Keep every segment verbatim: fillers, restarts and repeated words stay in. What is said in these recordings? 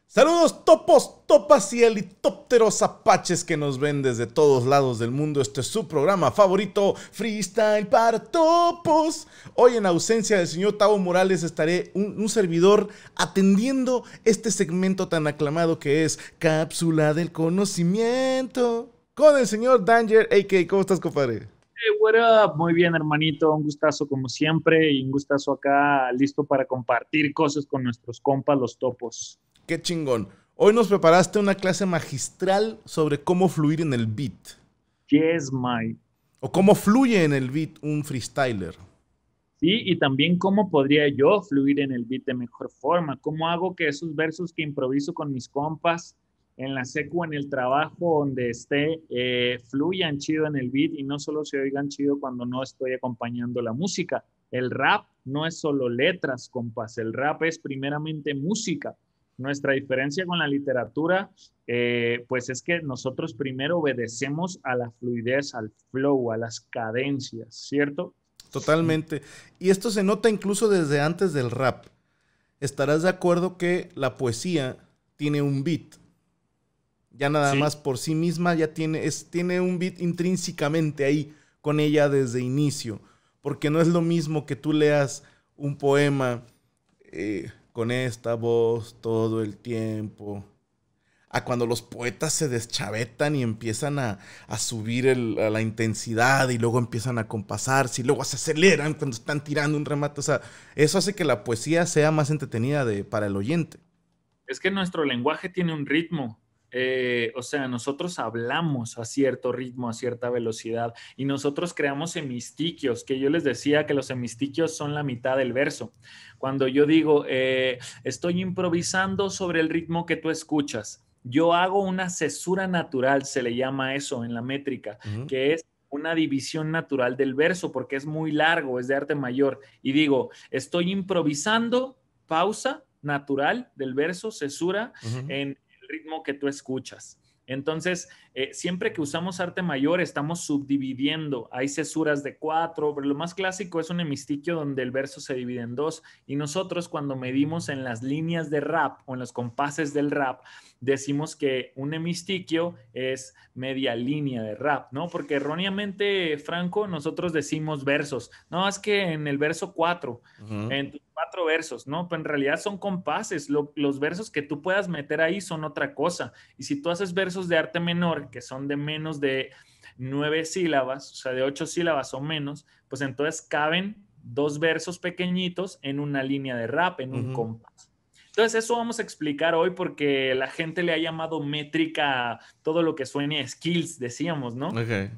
Saludos topos, topas y helicópteros apaches que nos ven desde todos lados del mundo. Este es su programa favorito, Freestyle para Topos. Hoy en ausencia del señor Tavo Morales estaré un, un servidor atendiendo este segmento tan aclamado que es Cápsula del Conocimiento. Con el señor Danger, a k a. ¿Cómo estás, compadre? Hey, what up? Muy bien, hermanito. Un gustazo como siempre y un gustazo acá listo para compartir cosas con nuestros compas, los topos. Qué chingón. Hoy nos preparaste una clase magistral sobre cómo fluir en el beat. Yes, my. O cómo fluye en el beat un freestyler. Sí, y también cómo podría yo fluir en el beat de mejor forma. ¿Cómo hago que esos versos que improviso con mis compas en la secu, en el trabajo, donde esté, eh, fluyan chido en el beat y no solo se oigan chido cuando no estoy acompañando la música? El rap no es solo letras, compas. El rap es primeramente música. Nuestra diferencia con la literatura, eh, pues es que nosotros primero obedecemos a la fluidez, al flow, a las cadencias, ¿cierto? Totalmente. Y esto se nota incluso desde antes del rap. Estarás de acuerdo que la poesía tiene un beat. Ya nada Sí. más por sí misma ya tiene, es, tiene un beat intrínsecamente ahí con ella desde inicio. Porque no es lo mismo que tú leas un poema eh, con esta voz todo el tiempo, a cuando los poetas se deschavetan y empiezan a, a subir el, a la intensidad y luego empiezan a compasarse y luego se aceleran cuando están tirando un remate. O sea, eso hace que la poesía sea más entretenida de, para el oyente. Es que nuestro lenguaje tiene un ritmo. Eh, o sea, nosotros hablamos a cierto ritmo, a cierta velocidad, y nosotros creamos hemistiquios, que yo les decía que los hemistiquios son la mitad del verso. Cuando yo digo, eh, estoy improvisando sobre el ritmo que tú escuchas, yo hago una cesura natural, se le llama eso en la métrica, Uh-huh. que es una división natural del verso, porque es muy largo, es de arte mayor, y digo, estoy improvisando, pausa natural del verso, cesura, Uh-huh. en el ritmo que tú escuchas. Entonces, eh, siempre que usamos arte mayor, estamos subdividiendo. Hay cesuras de cuatro, pero lo más clásico es un hemistiquio donde el verso se divide en dos. Y nosotros, cuando medimos en las líneas de rap o en los compases del rap, decimos que un hemistiquio es media línea de rap, ¿no? Porque erróneamente, Franco, nosotros decimos versos. No, es que en el verso cuatro, Uh-huh. en tus cuatro versos, ¿no? Pero en realidad son compases. Lo, los versos que tú puedas meter ahí son otra cosa. Y si tú haces versos de arte menor, que son de menos de nueve sílabas, o sea, de ocho sílabas o menos, pues entonces caben dos versos pequeñitos en una línea de rap, en un Uh-huh. compás. Entonces eso vamos a explicar hoy porque la gente le ha llamado métrica todo lo que suene a skills, decíamos, ¿no? Okay.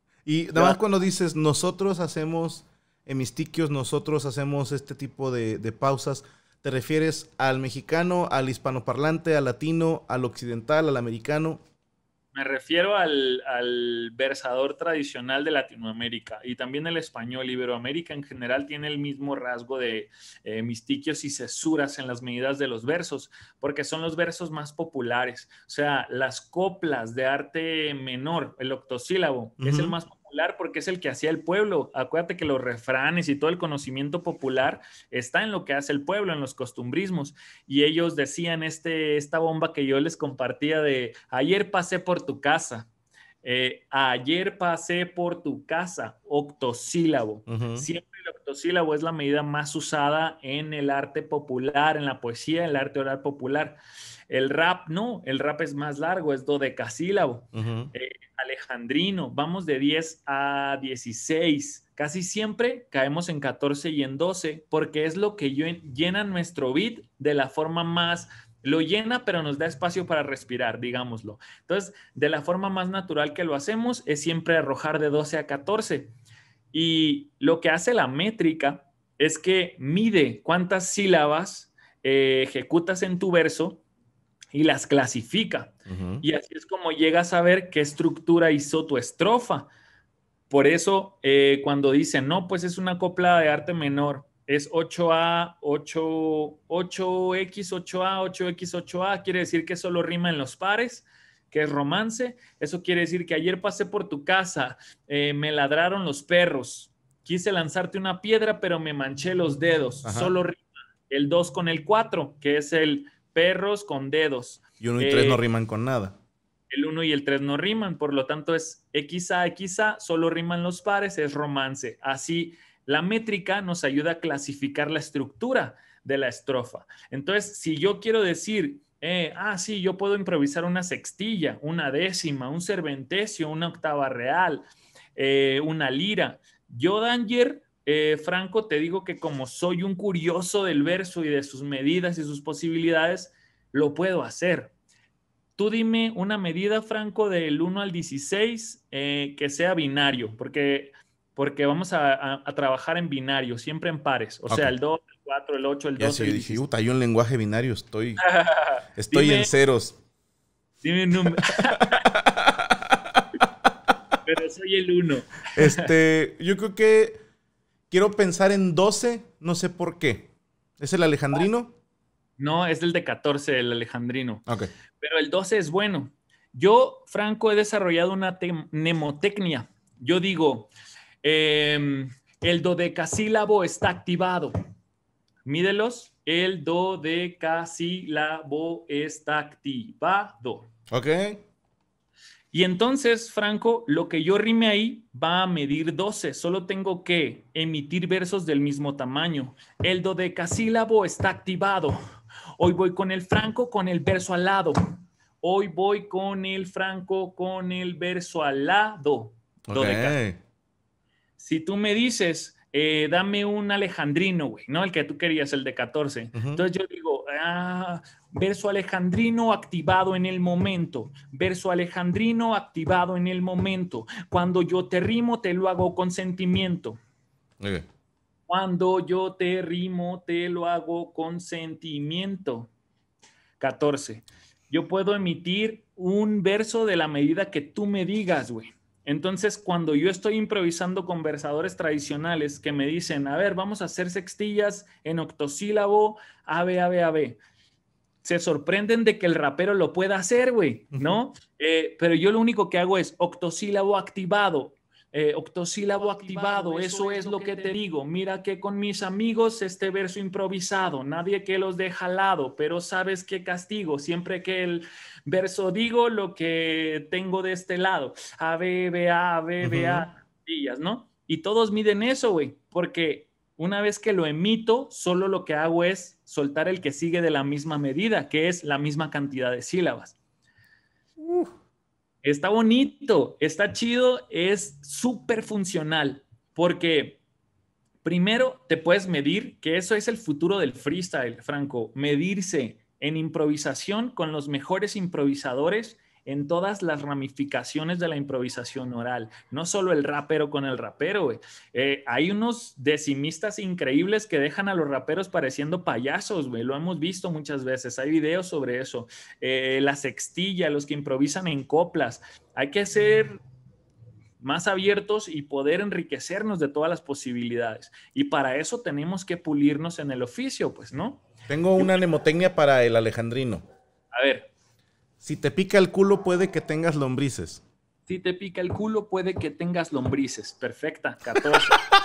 Y nada más Pero cuando dices nosotros hacemos hemistiquios, nosotros hacemos este tipo de, de pausas, ¿te refieres al mexicano, al hispanoparlante, al latino, al occidental, al americano? me refiero al, al versador tradicional de Latinoamérica y también el español. Iberoamérica en general tiene el mismo rasgo de eh, mistiquios y cesuras en las medidas de los versos, porque son los versos más populares. O sea, las coplas de arte menor, el octosílabo, es el Uh-huh. más popular porque es el que hacía el pueblo. Acuérdate que los refranes y todo el conocimiento popular está en lo que hace el pueblo, en los costumbrismos. Y ellos decían este, esta bomba que yo les compartía de ayer pasé por tu casa, eh, ayer pasé por tu casa, octosílabo. Uh-huh. Siempre el octosílabo es la medida más usada en el arte popular, en la poesía, en el arte oral popular. El rap no, el rap es más largo, es dodecasílabo. Uh-huh. Eh, alejandrino, vamos de diez a dieciséis. Casi siempre caemos en catorce y en doce porque es lo que llena nuestro beat de la forma más, lo llena pero nos da espacio para respirar, digámoslo. Entonces, de la forma más natural que lo hacemos es siempre arrojar de doce a catorce. Y lo que hace la métrica es que mide cuántas sílabas eh, ejecutas en tu verso y las clasifica. Uh-huh. Y así es como llegas a ver qué estructura hizo tu estrofa. Por eso, eh, cuando dicen, no, pues es una copla de arte menor, es ocho a, ocho, ocho x ocho a, ocho x ocho a, quiere decir que solo rima en los pares, que es romance. Eso quiere decir que ayer pasé por tu casa, eh, me ladraron los perros, quise lanzarte una piedra, pero me manché los dedos. Ajá. Solo rima el dos con el cuatro, que es el perros con dedos. Y uno y Eh, tres no riman con nada. El uno y el tres no riman, por lo tanto es X A, X A, solo riman los pares, es romance. Así, la métrica nos ayuda a clasificar la estructura de la estrofa. Entonces, si yo quiero decir, eh, ah, sí, yo puedo improvisar una sextilla, una décima, un serventecio, una octava real, eh, una lira. Yo, Danger, eh, Franco, te digo que como soy un curioso del verso y de sus medidas y sus posibilidades, lo puedo hacer. Tú dime una medida, Franco, del uno al dieciséis eh, que sea binario, porque, porque vamos a, a, a, trabajar en binario, siempre en pares. O Okay. sea, el dos, el cuatro, el ocho, el ya doce, sé, el dije, puta, hay un lenguaje binario, estoy, estoy dime, en ceros. Dime un número. Pero soy el uno. Este, yo creo que quiero pensar en doce, no sé por qué. ¿Es el alejandrino? No, es el de catorce, el alejandrino. Ok. Pero el doce es bueno. Yo, Franco, he desarrollado una mnemotecnia. Yo digo, eh, el dodecasílabo está activado. Mídelos. El dodecasílabo está activado. Ok. Y entonces, Franco, lo que yo rime ahí va a medir doce. Solo tengo que emitir versos del mismo tamaño. El dodecasílabo está activado. Hoy voy con el Franco con el verso al lado. Hoy voy con el Franco con el verso al lado. Okay. Si tú me dices, eh, dame un alejandrino, güey, ¿no? El que tú querías, el de catorce. Uh-huh. Entonces yo digo, ah, verso alejandrino activado en el momento. Verso alejandrino activado en el momento. Cuando yo te rimo, te lo hago con sentimiento. Okay. Cuando yo te rimo, te lo hago con sentimiento. catorce. Yo puedo emitir un verso de la medida que tú me digas, güey. Entonces, cuando yo estoy improvisando con versadores tradicionales que me dicen, a ver, vamos a hacer sextillas en octosílabo, A, B, A, B, A, B. Se sorprenden de que el rapero lo pueda hacer, güey, ¿no? Uh-huh. eh, pero yo lo único que hago es octosílabo activado. Eh, octosílabo activado, eso es lo que te digo. Mira que con mis amigos este verso improvisado, nadie que los deja al lado, pero sabes qué castigo, siempre que el verso digo lo que tengo de este lado. A, B, B, A, B, B, A, uh-huh. ¿no? Y todos miden eso, güey, porque una vez que lo emito, solo lo que hago es soltar el que sigue de la misma medida, que es la misma cantidad de sílabas. Uh. Está bonito, está chido, es súper funcional, porque primero te puedes medir, que eso es el futuro del freestyle, Franco, medirse en improvisación con los mejores improvisadores en todas las ramificaciones de la improvisación oral, no solo el rapero con el rapero, güey. Eh, hay unos decimistas increíbles que dejan a los raperos pareciendo payasos, güey, lo hemos visto muchas veces, hay videos sobre eso, eh, la sextilla, los que improvisan en coplas, hay que ser más abiertos y poder enriquecernos de todas las posibilidades, y para eso tenemos que pulirnos en el oficio, pues, ¿no? Tengo una mnemotecnia para el alejandrino. A ver. Si te pica el culo, puede que tengas lombrices. Si te pica el culo, puede que tengas lombrices. Perfecta, catorce.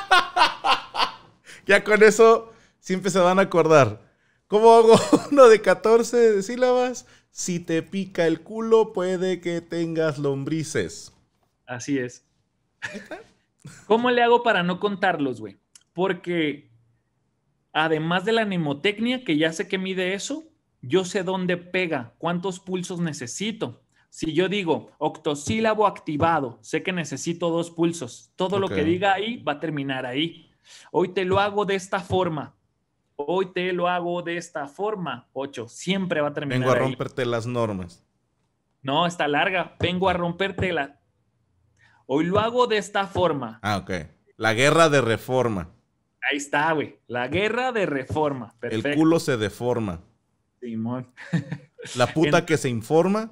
Ya con eso siempre se van a acordar. ¿Cómo hago uno de catorce sílabas? Si te pica el culo, puede que tengas lombrices. Así es. ¿Cómo le hago para no contarlos, güey? Porque además de la mnemotecnia, que ya sé que mide eso, yo sé dónde pega, cuántos pulsos necesito. Si yo digo octosílabo activado, sé que necesito dos pulsos. Todo okay. Lo que diga ahí va a terminar ahí. Hoy te lo hago de esta forma. Hoy te lo hago de esta forma. Ocho. Siempre va a terminar ahí. Vengo a romperte ahí. Las normas. No, está larga. Vengo a romperte la... Hoy lo hago de esta forma. Ah, ok. La guerra de reforma. Ahí está, güey. La guerra de reforma. Perfecto. El culo se deforma. Simón. La puta en... que se informa.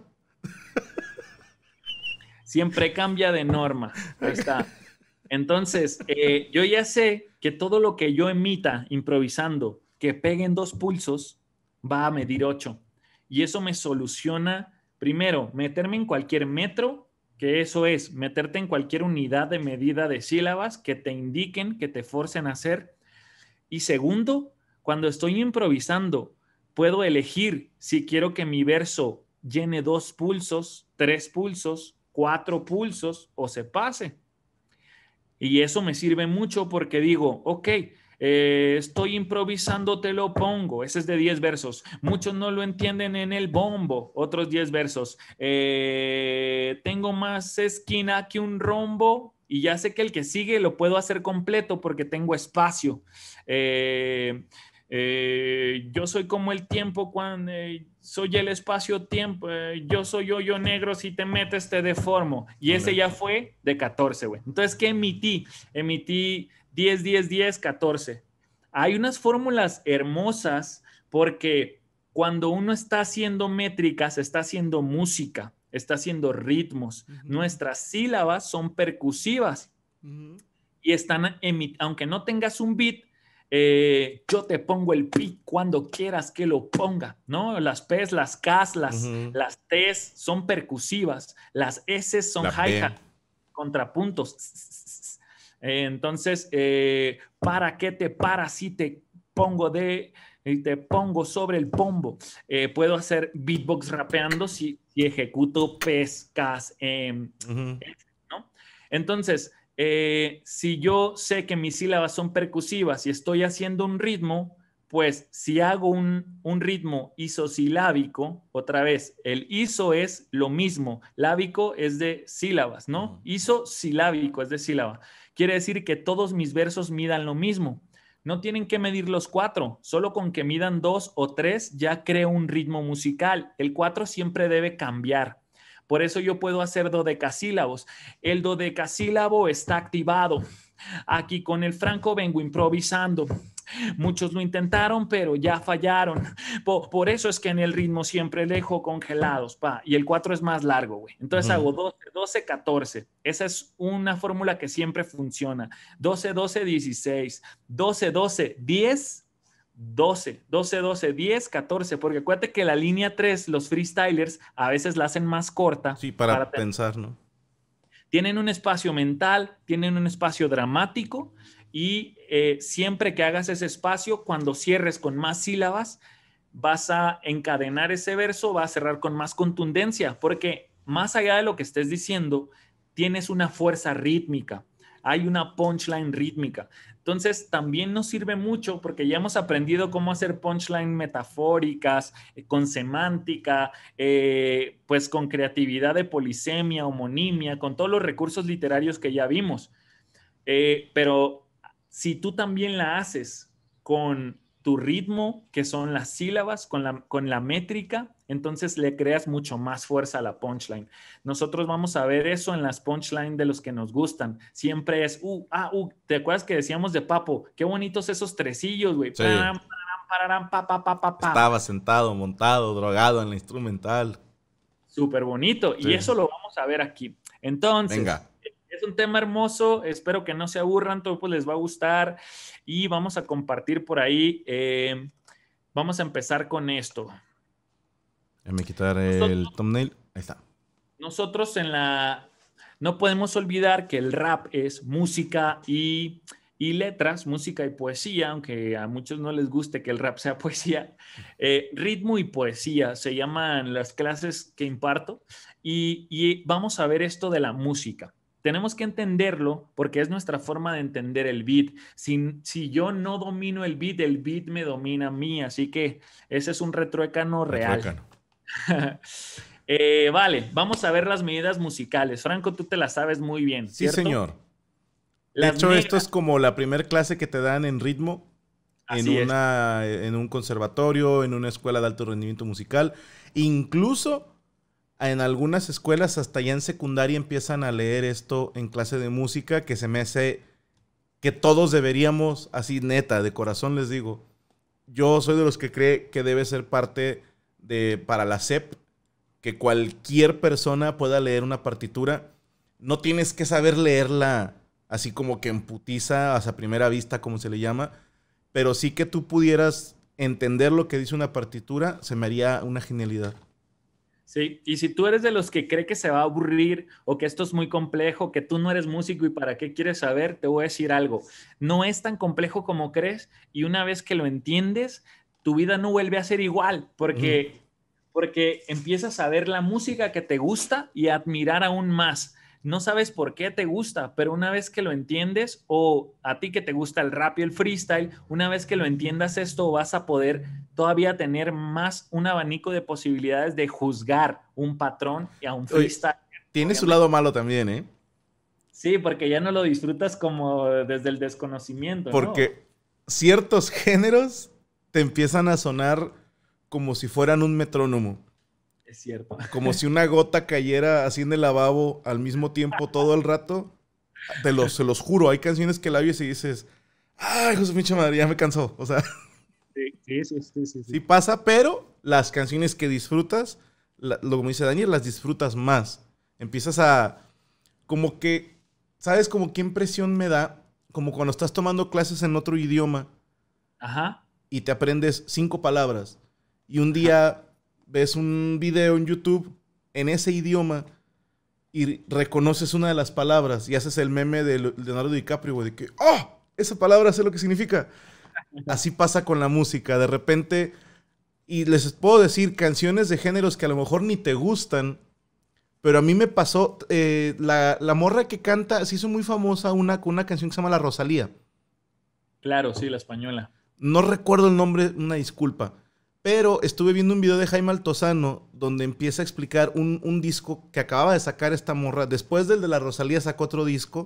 Siempre cambia de norma. Ahí está. Entonces, eh, yo ya sé que todo lo que yo emita improvisando, que peguen dos pulsos, va a medir ocho. Y eso me soluciona, primero, meterme en cualquier metro, que eso es, meterte en cualquier unidad de medida de sílabas que te indiquen, que te forcen a hacer. Y segundo, cuando estoy improvisando puedo elegir si quiero que mi verso llene dos pulsos, tres pulsos, cuatro pulsos o se pase. Y eso me sirve mucho porque digo, ok, eh, estoy improvisando, te lo pongo. Ese es de diez versos. Muchos no lo entienden en el bombo. Otros diez versos. Eh, tengo más esquina que un rombo. Y ya sé que el que sigue lo puedo hacer completo porque tengo espacio. Eh, eh, yo soy como el tiempo cuando eh, soy el espacio-tiempo. Eh, yo soy hoyo negro, si te metes te deformo. Y ese ya fue de catorce, güey. Entonces, ¿qué emití? Emití diez, diez, diez, catorce. Hay unas fórmulas hermosas porque cuando uno está haciendo métricas, está haciendo música, está haciendo ritmos. Uh-huh. Nuestras sílabas son percusivas uh-huh. y están, aunque no tengas un beat, Eh, yo te pongo el beat cuando quieras que lo ponga, ¿no? Las P's, las K's, las, uh-huh. las T's son percusivas, las S son hi-hat, contrapuntos. Eh, entonces, eh, ¿para qué te paras si te pongo de, te pongo sobre el pombo? Eh, puedo hacer beatbox rapeando si, si ejecuto P's, K's, eh, uh-huh. ¿no? Entonces, Eh, si yo sé que mis sílabas son percusivas y estoy haciendo un ritmo, pues si hago un, un ritmo isosilábico, otra vez, el iso es lo mismo, lábico es de sílabas, ¿no? Isosilábico es de sílaba. Quiere decir que todos mis versos midan lo mismo. No tienen que medir los cuatro, solo con que midan dos o tres ya creo un ritmo musical. El cuatro siempre debe cambiar. Por eso yo puedo hacer dodecasílabos. El dodecasílabo está activado. Aquí con el Franco vengo improvisando. Muchos lo intentaron, pero ya fallaron. Por, por eso es que en el ritmo siempre dejo congelados, pa. Y el cuatro es más largo, güey. Entonces uh-huh. hago doce, doce, catorce. Esa es una fórmula que siempre funciona. doce, doce, dieciséis. doce, doce, diez. doce, doce, doce, diez, catorce, porque acuérdate que la línea tres, los freestylers a veces la hacen más corta. Sí, para, para pensar, ¿no? Tienen un espacio mental, tienen un espacio dramático y eh, siempre que hagas ese espacio, cuando cierres con más sílabas, vas a encadenar ese verso, va a cerrar con más contundencia, porque más allá de lo que estés diciendo, tienes una fuerza rítmica, hay una punchline rítmica. Entonces, también nos sirve mucho porque ya hemos aprendido cómo hacer punchline metafóricas, eh, con semántica, eh, pues con creatividad de polisemia, homonimia, con todos los recursos literarios que ya vimos. Eh, pero si tú también la haces con tu ritmo, que son las sílabas, con la, con la métrica, entonces le creas mucho más fuerza a la punchline. Nosotros vamos a ver eso en las punchline de los que nos gustan. Siempre es, uh, ah, uh, ¿te acuerdas que decíamos de Papo? Qué bonitos esos tresillos, güey. Sí. Estaba sentado, montado, drogado en la instrumental. Súper bonito. Sí. Y eso lo vamos a ver aquí. Entonces, venga. Es un tema hermoso, espero que no se aburran, todo pues les va a gustar y vamos a compartir por ahí. Eh, vamos a empezar con esto. Déjame quitar nosotros, el thumbnail. Ahí está. Nosotros en la... No podemos olvidar que el rap es música y, y letras, música y poesía, aunque a muchos no les guste que el rap sea poesía. Eh, ritmo y poesía se llaman las clases que imparto y, y vamos a ver esto de la música. Tenemos que entenderlo porque es nuestra forma de entender el beat. Si, si yo no domino el beat, el beat me domina a mí. Así que ese es un retruécano real. Retruécano. eh, vale, vamos a ver las medidas musicales. Franco, tú te las sabes muy bien, ¿cierto? Sí, señor. De las hecho, negras... esto es como la primera clase que te dan en ritmo en, una, en un conservatorio, en una escuela de alto rendimiento musical. Incluso... en algunas escuelas, hasta ya en secundaria, empiezan a leer esto en clase de música, que se me hace que todos deberíamos, así neta, de corazón les digo. Yo soy de los que cree que debe ser parte de, para la S E P, que cualquier persona pueda leer una partitura. No tienes que saber leerla así como que en putiza, a primera vista, como se le llama, pero sí que tú pudieras entender lo que dice una partitura, se me haría una genialidad. Sí, y si tú eres de los que cree que se va a aburrir o que esto es muy complejo, que tú no eres músico y para qué quieres saber, te voy a decir algo. No es tan complejo como crees y una vez que lo entiendes, tu vida no vuelve a ser igual, porque, Ujú. porque empiezas a ver la música que te gusta y a admirar aún más. No sabes por qué te gusta, pero una vez que lo entiendes, o a ti que te gusta el rap y el freestyle, una vez que lo entiendas esto, vas a poder todavía tener más un abanico de posibilidades de juzgar un patrón y a un Oye, freestyle, tiene su obviamente. lado malo también, ¿eh? Sí, porque ya no lo disfrutas como desde el desconocimiento, ¿no? Porque ciertos géneros te empiezan a sonar como si fueran un metrónomo. Es cierto. Como si una gota cayera así en el lavabo al mismo tiempo todo el rato. Te los, se los juro, hay canciones que la oyes y dices, ay, José pinche madre, ya me cansó. O sea, Sí, sí, sí, sí, sí, sí sí. pasa, pero las canciones que disfrutas, la- lo como dice Daniel, las disfrutas más. Empiezas a, como que, ¿sabes como qué impresión me da? Como cuando estás tomando clases en otro idioma Ajá, y te aprendes cinco palabras y un ajá. día ves un video en YouTube en ese idioma y reconoces una de las palabras y haces el meme de Leonardo DiCaprio, güey, de que, ¡oh! Esa palabra sé lo que significa. Así pasa con la música. De repente, y les puedo decir canciones de géneros que a lo mejor ni te gustan, pero a mí me pasó, eh, la, la morra que canta, se hizo muy famosa una, con una canción que se llama La Rosalía. Claro, sí, la española. No recuerdo el nombre, una disculpa. Pero estuve viendo un video de Jaime Altozano donde empieza a explicar un, un disco que acababa de sacar esta morra. Después del de la Rosalía sacó otro disco.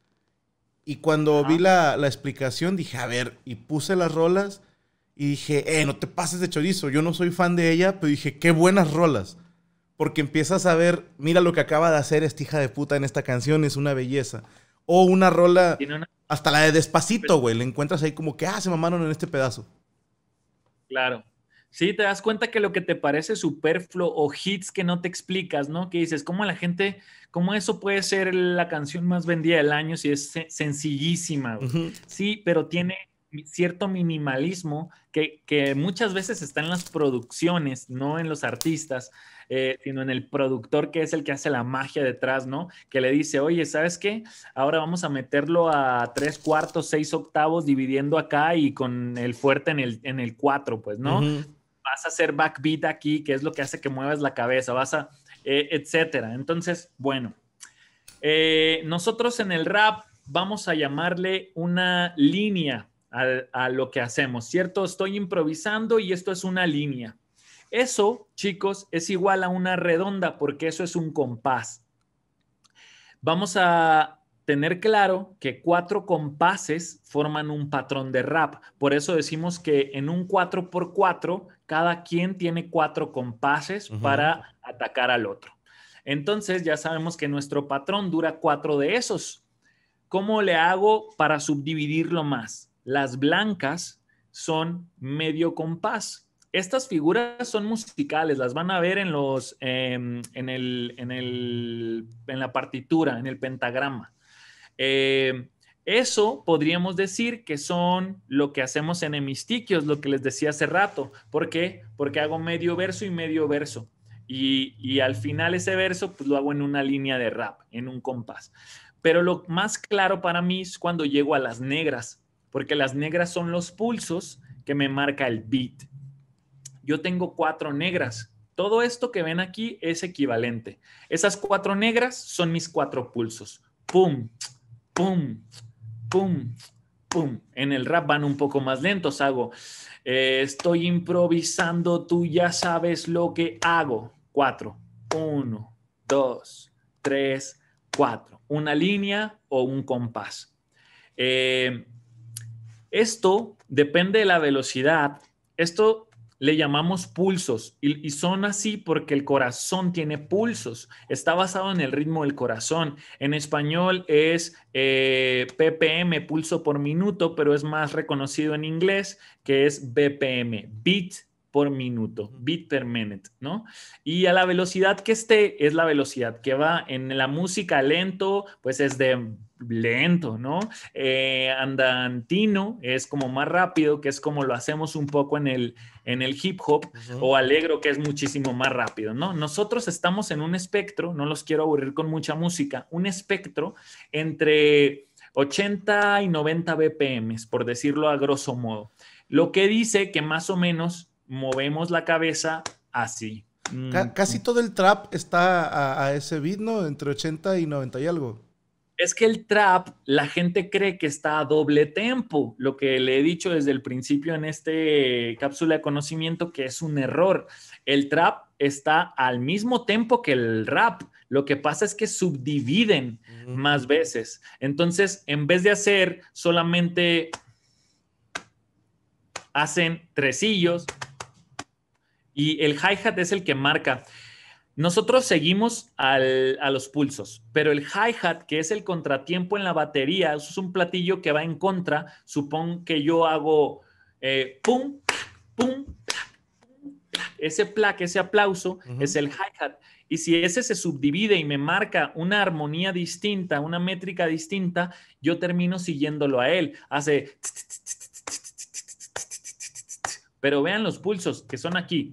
Y cuando vi Ajá. la, la explicación dije, a ver, y puse las rolas y dije, eh, no te pases de chorizo. Yo no soy fan de ella, pero dije, qué buenas rolas. Porque empiezas a ver, mira lo que acaba de hacer esta hija de puta en esta canción, es una belleza. O una rola, Tiene una... hasta la de Despacito, güey, le encuentras ahí como que, ah, se mamaron en este pedazo. Claro. Sí, te das cuenta que lo que te parece superfluo o hits que no te explicas, ¿no? Que dices, ¿cómo la gente, cómo eso puede ser la canción más vendida del año si es se- sencillísima, güey? Ujú. Sí, pero tiene cierto minimalismo que, que muchas veces está en las producciones, no en los artistas, eh, sino en el productor que es el que hace la magia detrás, ¿no? Que le dice, oye, ¿sabes qué? Ahora vamos a meterlo a tres cuartos, seis octavos, dividiendo acá y con el fuerte en el, en el cuatro, pues, ¿no? Ujú. Vas a hacer backbeat aquí, que es lo que hace que muevas la cabeza, vas a, eh, etcétera. Entonces, bueno, eh, nosotros en el rap vamos a llamarle una línea a, a lo que hacemos, ¿cierto? Estoy improvisando y esto es una línea. Eso, chicos, es igual a una redonda porque eso es un compás. Vamos a tener claro que cuatro compases forman un patrón de rap. Por eso decimos que en un cuatro por cuatro, cada quien tiene cuatro compases Ujú. para atacar al otro. Entonces ya sabemos que nuestro patrón dura cuatro de esos. ¿Cómo le hago para subdividirlo más? Las blancas son medio compás. Estas figuras son musicales, las van a ver en, los, eh, en, el, en, el, en la partitura, en el pentagrama. Eh, eso podríamos decir que son lo que hacemos en hemistiquios, lo que les decía hace rato. ¿Por qué? Porque hago medio verso y medio verso. Y, y al final ese verso pues lo hago en una línea de rap, en un compás. Pero lo más claro para mí es cuando llego a las negras, porque las negras son los pulsos que me marca el beat. Yo tengo cuatro negras. Todo esto que ven aquí es equivalente. Esas cuatro negras son mis cuatro pulsos. Pum, pum, pum, pum. En el rap van un poco más lentos. Hago, eh, estoy improvisando, tú ya sabes lo que hago. Cuatro. Uno, dos, tres, cuatro. Una línea o un compás. Eh, esto depende de la velocidad. Esto le llamamos pulsos y, y, son así porque el corazón tiene pulsos. Está basado en el ritmo del corazón. En español es eh, P P M, pulso por minuto, pero es más reconocido en inglés que es B P M, beat por minuto, Ujú. beat per minute, ¿no? Y a la velocidad que esté es la velocidad que va. En la música lento, pues es de lento, ¿no? Eh, andantino es como más rápido, que es como lo hacemos un poco en el, en el hip hop, Ujú. o alegro, que es muchísimo más rápido, ¿no? Nosotros estamos en un espectro, no los quiero aburrir con mucha música, un espectro entre ochenta y noventa B P Ms, por decirlo a grosso modo. lo que dice que más o menos movemos la cabeza así. C casi todo el trap está a, a ese beat, ¿no? Entre ochenta y noventa y algo. Es que el trap, la gente cree que está a doble tempo, lo que le he dicho desde el principio en este cápsula de conocimiento, que es un error. El trap está al mismo tempo que el rap. Lo que pasa es que subdividen uh-huh. más veces. Entonces, en vez de hacer solamente, hacen tresillos y el hi-hat es el que marca. Nosotros seguimos al, a los pulsos, pero el hi-hat, que es el contratiempo en la batería, eso es un platillo que va en contra. Supón que yo hago eh, pum, pum, pum, ese plaque, ese aplauso, uh-huh. es el hi-hat. Y si ese se subdivide y me marca una armonía distinta, una métrica distinta, yo termino siguiéndolo a él. Hace... Pero vean los pulsos que son aquí.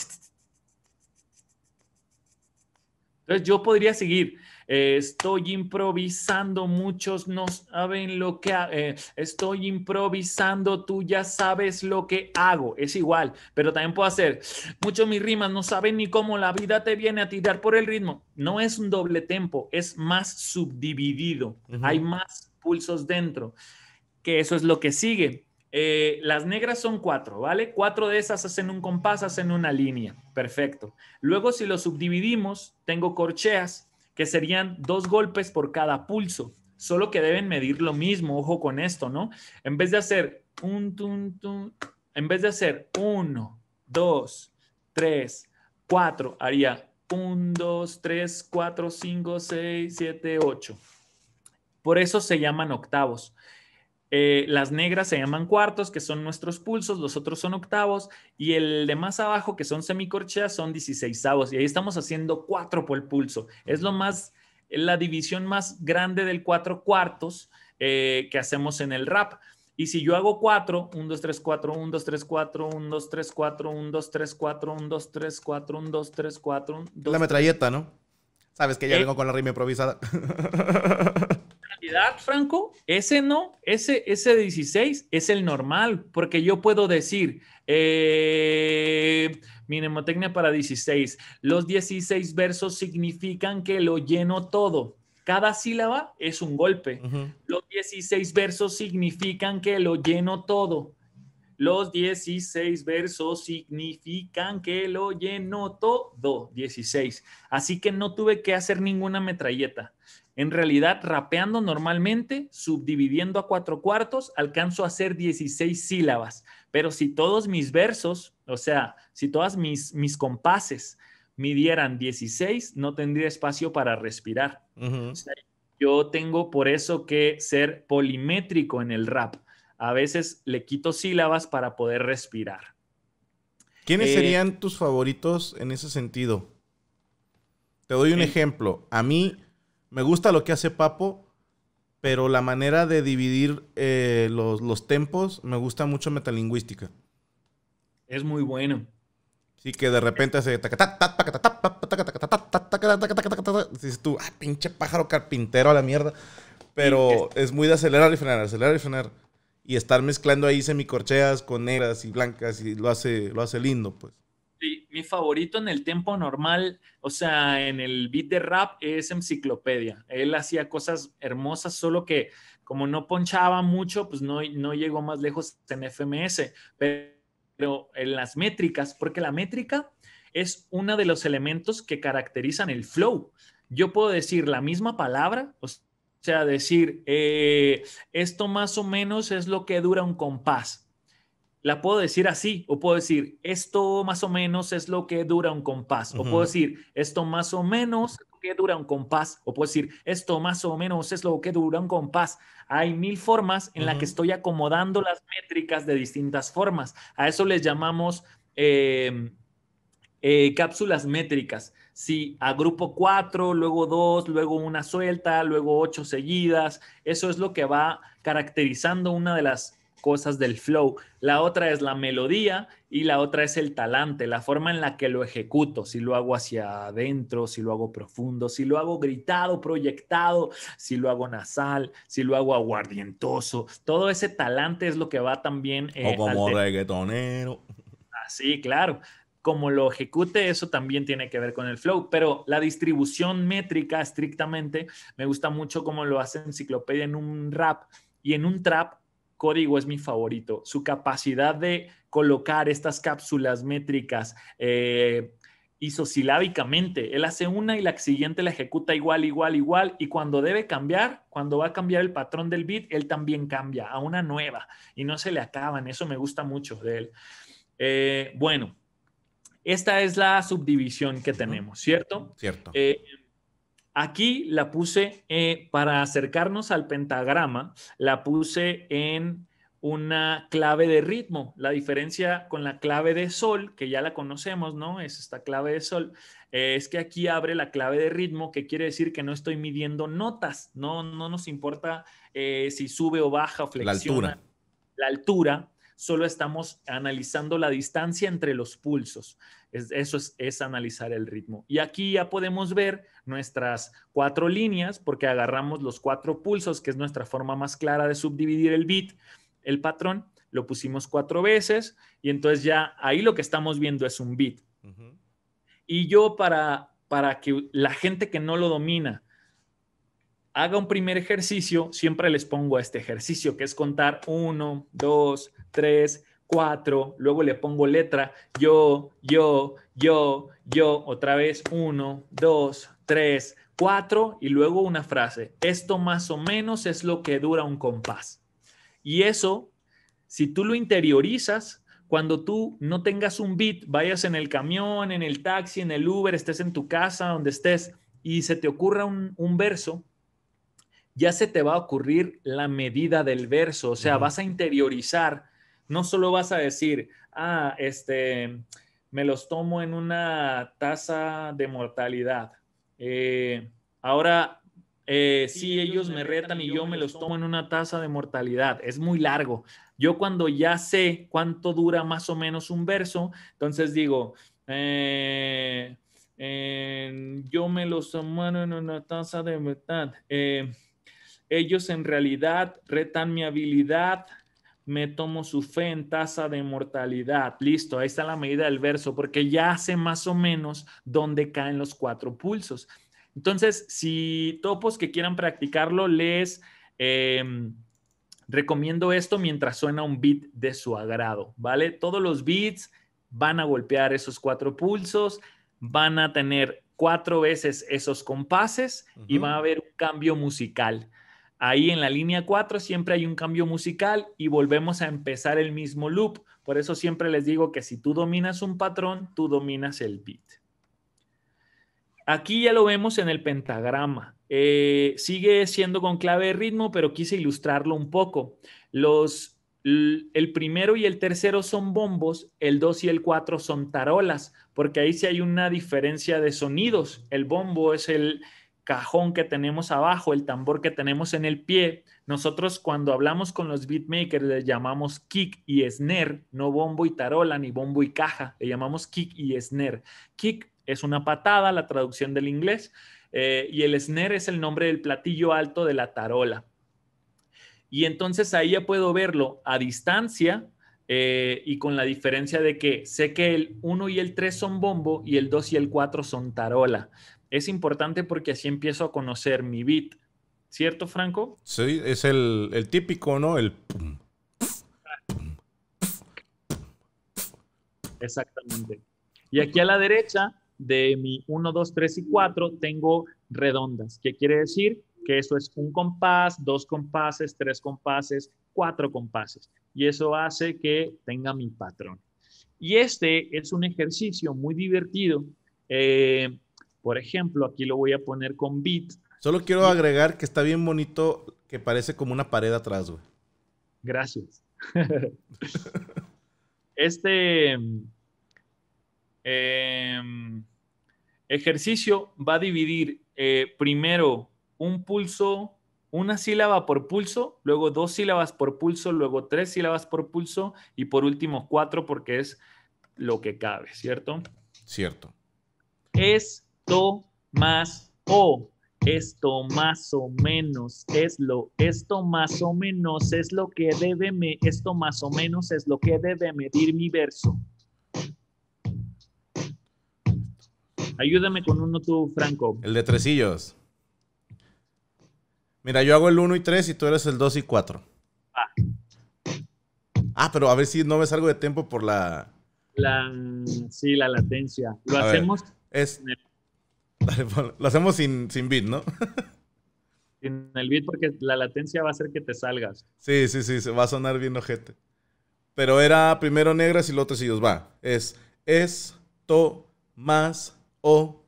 Entonces yo podría seguir, eh, estoy improvisando, muchos no saben lo que hago, eh, estoy improvisando, tú ya sabes lo que hago, es igual, pero también puedo hacer, muchos mis rimas no saben ni cómo la vida te viene a tirar por el ritmo. No es un doble tempo, es más subdividido, uh-huh. hay más pulsos dentro, que eso es lo que sigue. Eh, las negras son cuatro, ¿vale? Cuatro de esas hacen un compás, hacen una línea. Perfecto. Luego, si lo subdividimos, tengo corcheas, que serían dos golpes por cada pulso, solo que deben medir lo mismo. Ojo con esto, ¿no? En vez de hacer un, tun, tun, en vez de hacer uno, dos, tres, cuatro, haría uno, dos, tres, cuatro, cinco, seis, siete, ocho. Por eso se llaman octavos. Eh, las negras se llaman cuartos, que son nuestros pulsos, los otros son octavos, y el de más abajo, que son semicorcheas, son dieciseisavos, y ahí estamos haciendo cuatro por el pulso. Es lo más, la división más grande del cuatro cuartos eh, que hacemos en el rap. Y si yo hago cuatro, uno, dos, tres, cuatro, uno, dos, tres, cuatro, uno, dos, tres, cuatro, uno, dos, tres, cuatro, uno, dos, tres, cuatro, uno, dos, tres, cuatro. La metralleta, ¿no? Sabes que ya eh, vengo con la rima improvisada. Franco, ese no, ese, ese dieciséis es el normal, porque yo puedo decir, eh, mi mnemotecnia para dieciséis, los dieciséis versos significan que lo lleno todo. Cada sílaba es un golpe. Uh-huh. Los dieciséis versos significan que lo lleno todo. Los dieciséis versos significan que lo lleno todo. dieciséis. Así que no tuve que hacer ninguna metralleta. En realidad, rapeando normalmente, subdividiendo a cuatro cuartos, alcanzo a hacer dieciséis sílabas. Pero si todos mis versos, o sea, si todas mis, mis compases midieran dieciséis, no tendría espacio para respirar. Uh-huh. O sea, yo tengo por eso que ser polimétrico en el rap. A veces le quito sílabas para poder respirar. ¿Quiénes eh, serían tus favoritos en ese sentido? Te doy un eh, ejemplo. A mí me gusta lo que hace Papo, pero la manera de dividir eh, los, los tempos me gusta mucho Metalingüística. Es muy bueno. Sí, que de repente hace... Dices tú, ah, pinche pájaro carpintero a la mierda. Pero es muy de acelerar y frenar, acelerar y frenar. Y estar mezclando ahí semicorcheas con negras y blancas y lo hace, lo hace lindo, pues. Sí, mi favorito en el tempo normal, o sea, en el beat de rap es Enciclopedia. Él hacía cosas hermosas, solo que como no ponchaba mucho, pues no, no llegó más lejos en F M S. Pero en las métricas, porque la métrica es uno de los elementos que caracterizan el flow. Yo puedo decir la misma palabra, o sea, O sea, decir, eh, esto más o menos es lo que dura un compás. La puedo decir así, o puedo decir, esto más o menos es lo que dura un compás. Uh-huh. O puedo decir, esto más o menos es lo que dura un compás. O puedo decir, esto más o menos es lo que dura un compás. Hay mil formas en uh-huh. las que estoy acomodando las métricas de distintas formas. A eso les llamamos eh, eh, cápsulas métricas. Si agrupo cuatro, luego dos, luego una suelta, luego ocho seguidas, eso es lo que va caracterizando una de las cosas del flow. La otra es la melodía y la otra es el talante, la forma en la que lo ejecuto, si lo hago hacia adentro, si lo hago profundo, si lo hago gritado, proyectado, si lo hago nasal, si lo hago aguardientoso. Todo ese talante es lo que va también O eh, como alterando. reggaetonero. Sí, claro. Como lo ejecute, eso también tiene que ver con el flow, pero la distribución métrica estrictamente, me gusta mucho cómo lo hace Enciclopedia en un rap y en un trap. Código es mi favorito. Su capacidad de colocar estas cápsulas métricas eh, isosilábicamente. Él hace una y la siguiente la ejecuta igual, igual, igual. Y cuando debe cambiar, cuando va a cambiar el patrón del beat, él también cambia a una nueva y no se le acaban. Eso me gusta mucho de él. Eh, bueno, esta es la subdivisión que Ujú. tenemos, ¿cierto? Cierto. Eh, aquí la puse eh, para acercarnos al pentagrama, la puse en una clave de ritmo. La diferencia con la clave de sol, que ya la conocemos, ¿no? Es esta clave de sol, eh, es que aquí abre la clave de ritmo, que quiere decir que no estoy midiendo notas, no, no nos importa eh, si sube o baja o La altura. flexiona la altura, solo estamos analizando la distancia entre los pulsos. Es, eso es, es analizar el ritmo. Y aquí ya podemos ver nuestras cuatro líneas, porque agarramos los cuatro pulsos, que es nuestra forma más clara de subdividir el beat, el patrón, lo pusimos cuatro veces, y entonces ya ahí lo que estamos viendo es un beat. Ujú. Y yo para, para que la gente que no lo domina haga un primer ejercicio, siempre les pongo este ejercicio, que es contar uno, dos, tres, cuatro, luego le pongo letra, yo, yo, yo, yo, otra vez uno, dos, tres, cuatro, y luego una frase. Esto más o menos es lo que dura un compás. Y eso, si tú lo interiorizas, cuando tú no tengas un beat, vayas en el camión, en el taxi, en el Uber, estés en tu casa, donde estés, y se te ocurra un, un verso, ya se te va a ocurrir la medida del verso, o sea, Ujú. vas a interiorizar, no solo vas a decir, ah, este, me los tomo en una tasa de mortalidad. Eh, ahora, eh, sí, ellos me retan y yo me los tomo en una tasa de mortalidad. Es muy largo. Yo cuando ya sé cuánto dura más o menos un verso, entonces digo, eh, eh, yo me los tomo en una tasa de mortalidad. Eh, ellos en realidad retan mi habilidad, me tomo su fe en tasa de mortalidad. Listo, ahí está la medida del verso, porque ya sé más o menos dónde caen los cuatro pulsos. Entonces, si topos que quieran practicarlo, les eh, recomiendo esto mientras suena un beat de su agrado, ¿vale? Todos los beats van a golpear esos cuatro pulsos, van a tener cuatro veces esos compases y va Ujú. a haber un cambio musical. Ahí en la línea cuatro siempre hay un cambio musical y volvemos a empezar el mismo loop. Por eso siempre les digo que si tú dominas un patrón, tú dominas el beat. Aquí ya lo vemos en el pentagrama. Eh, sigue siendo con clave de ritmo, pero quise ilustrarlo un poco. Los, el primero y el tercero son bombos, el dos y el cuatro son tarolas, porque ahí sí hay una diferencia de sonidos. El bombo es el cajón que tenemos abajo, el tambor que tenemos en el pie. Nosotros cuando hablamos con los beatmakers le llamamos kick y snare, no bombo y tarola, ni bombo y caja, le llamamos kick y snare. Kick es una patada, la traducción del inglés, eh, y el snare es el nombre del platillo alto de la tarola. Y entonces ahí ya puedo verlo a distancia eh, y con la diferencia de que sé que el uno y el tres son bombo y el dos y el cuatro son tarola. Es importante porque así empiezo a conocer mi beat. ¿Cierto, Franco? Sí, es el, el típico, ¿no? El pum. Exactamente. Y aquí a la derecha de mi uno, dos, tres y cuatro tengo redondas, que quiere decir que eso es un compás, dos compases, tres compases, cuatro compases. Y eso hace que tenga mi patrón. Y este es un ejercicio muy divertido. Eh, por ejemplo, aquí lo voy a poner con beat. Solo quiero Y agregar que está bien bonito, que parece como una pared atrás, güey. gracias. Este eh, ejercicio va a dividir eh, primero un pulso una sílaba por pulso, luego dos sílabas por pulso, luego tres sílabas por pulso y por último cuatro porque es lo que cabe, ¿cierto? Cierto. Esto más o, esto más o menos es lo, esto más o menos es lo que debe, me, esto más o menos es lo que debe medir mi verso. Ayúdame con uno tú, Franco. El de tresillos. Mira, yo hago el uno y tres y tú eres el dos y cuatro. Ah. Ah, pero a ver si no me salgo de tiempo por la... La, sí, la latencia. Lo A hacemos... ver, es... Dale, lo hacemos sin, sin beat, ¿no? En el beat porque la latencia va a hacer que te salgas. Sí, sí, sí, se va a sonar bien ojete. Pero era primero negras y luego tresillos. Va, es esto más o...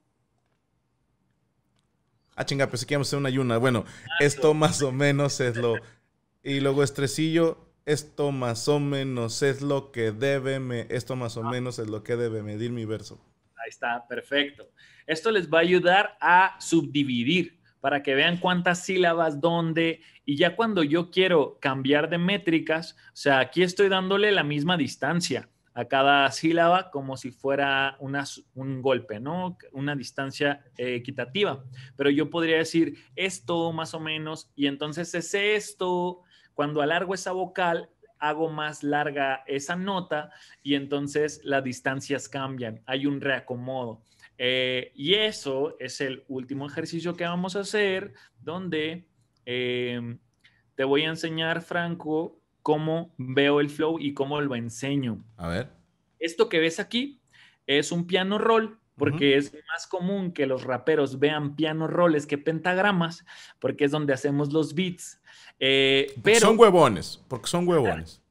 Ah, chinga, pensé que íbamos a hacer una y una. Bueno, esto más o menos es lo... Y luego es tresillo, esto más o menos es lo que debe... Me... Esto más o menos es lo que debe medir mi verso. Ahí está, perfecto. Esto les va a ayudar a subdividir para que vean cuántas sílabas, dónde, y ya cuando yo quiero cambiar de métricas, o sea, aquí estoy dándole la misma distancia a cada sílaba como si fuera una, un golpe, ¿no? Una distancia eh, equitativa. Pero yo podría decir esto más o menos, y entonces es esto, cuando alargo esa vocal, hago más larga esa nota y entonces las distancias cambian, hay un reacomodo. Eh, y eso es el último ejercicio que vamos a hacer, donde eh, te voy a enseñar, Franco, cómo veo el flow y cómo lo enseño. A ver. Esto que ves aquí es un piano roll, porque uh-huh. es más común que los raperos vean piano rolls que pentagramas, porque es donde hacemos los beats. Eh, pero, son huevones, porque son huevones.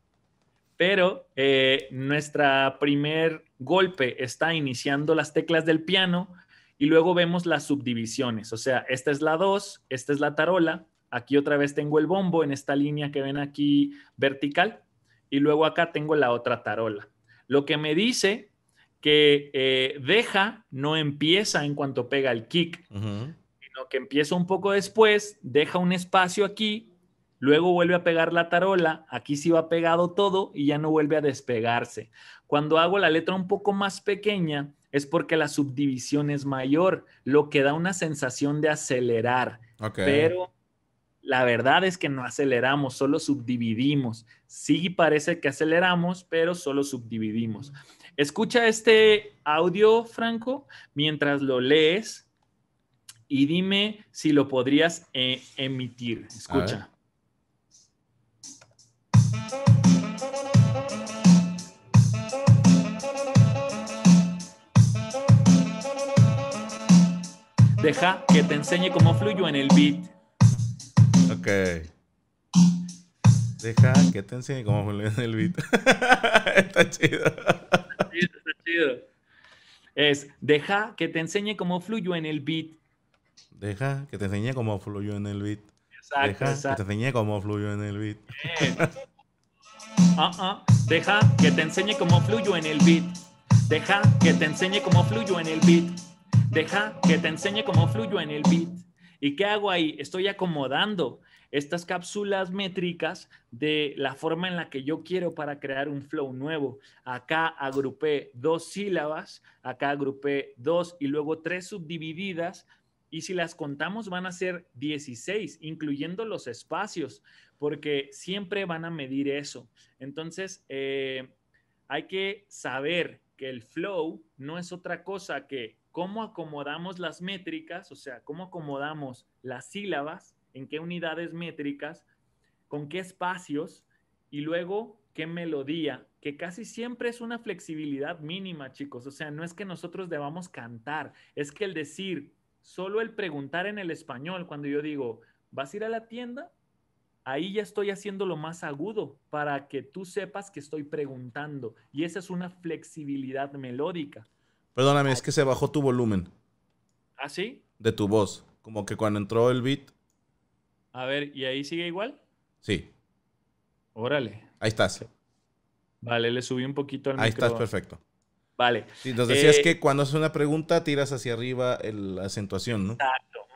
Pero eh, nuestra primer golpe está iniciando las teclas del piano y luego vemos las subdivisiones. O sea, esta es la dos, esta es la tarola, aquí otra vez tengo el bombo en esta línea que ven aquí vertical y luego acá tengo la otra tarola. Lo que me dice que eh, deja no empieza en cuanto pega el kick, uh-huh. sino que empieza un poco después, deja un espacio aquí, luego vuelve a pegar la tarola, aquí sí va pegado todo y ya no vuelve a despegarse. Cuando hago la letra un poco más pequeña es porque la subdivisión es mayor, lo que da una sensación de acelerar, okay. Pero la verdad es que no aceleramos, solo subdividimos. Sí parece que aceleramos, pero solo subdividimos. Escucha este audio, Franco, mientras lo lees y dime si lo podrías eh, emitir. Escucha. Deja que te enseñe cómo fluyo en el beat. Ok. Deja que te enseñe cómo fluyo en el beat. Está chido. Está chido, está chido. Es, deja que te enseñe cómo fluyo en el beat. Deja que te enseñe cómo fluyo en el beat. Exacto, Deja exacto. que te enseñe cómo fluyo en el beat. Uh-uh. Deja que te enseñe cómo fluyo en el beat. Deja que te enseñe cómo fluyo en el beat. Deja que te enseñe cómo fluyo en el beat. ¿Y qué hago ahí? Estoy acomodando estas cápsulas métricas de la forma en la que yo quiero para crear un flow nuevo. Acá agrupé dos sílabas, acá agrupé dos y luego tres subdivididas. Y si las contamos van a ser dieciséis, incluyendo los espacios, porque siempre van a medir eso. Entonces, eh, hay que saber que el flow no es otra cosa que cómo acomodamos las métricas, o sea, cómo acomodamos las sílabas, en qué unidades métricas, con qué espacios y luego qué melodía, que casi siempre es una flexibilidad mínima, chicos. O sea, no es que nosotros debamos cantar, es que el decir, solo el preguntar en el español, cuando yo digo, ¿vas a ir a la tienda? Ahí ya estoy haciendo lo más agudo para que tú sepas que estoy preguntando. Y esa es una flexibilidad melódica. Perdóname, es que se bajó tu volumen. ¿Ah, sí? De tu voz. Como que cuando entró el beat. A ver, ¿y ahí sigue igual? Sí. Órale. Ahí estás. Vale, le subí un poquito al Ahí micro. estás, perfecto. Vale. Sí, nos decías eh, que cuando haces una pregunta tiras hacia arriba el, la acentuación, ¿no? Exacto.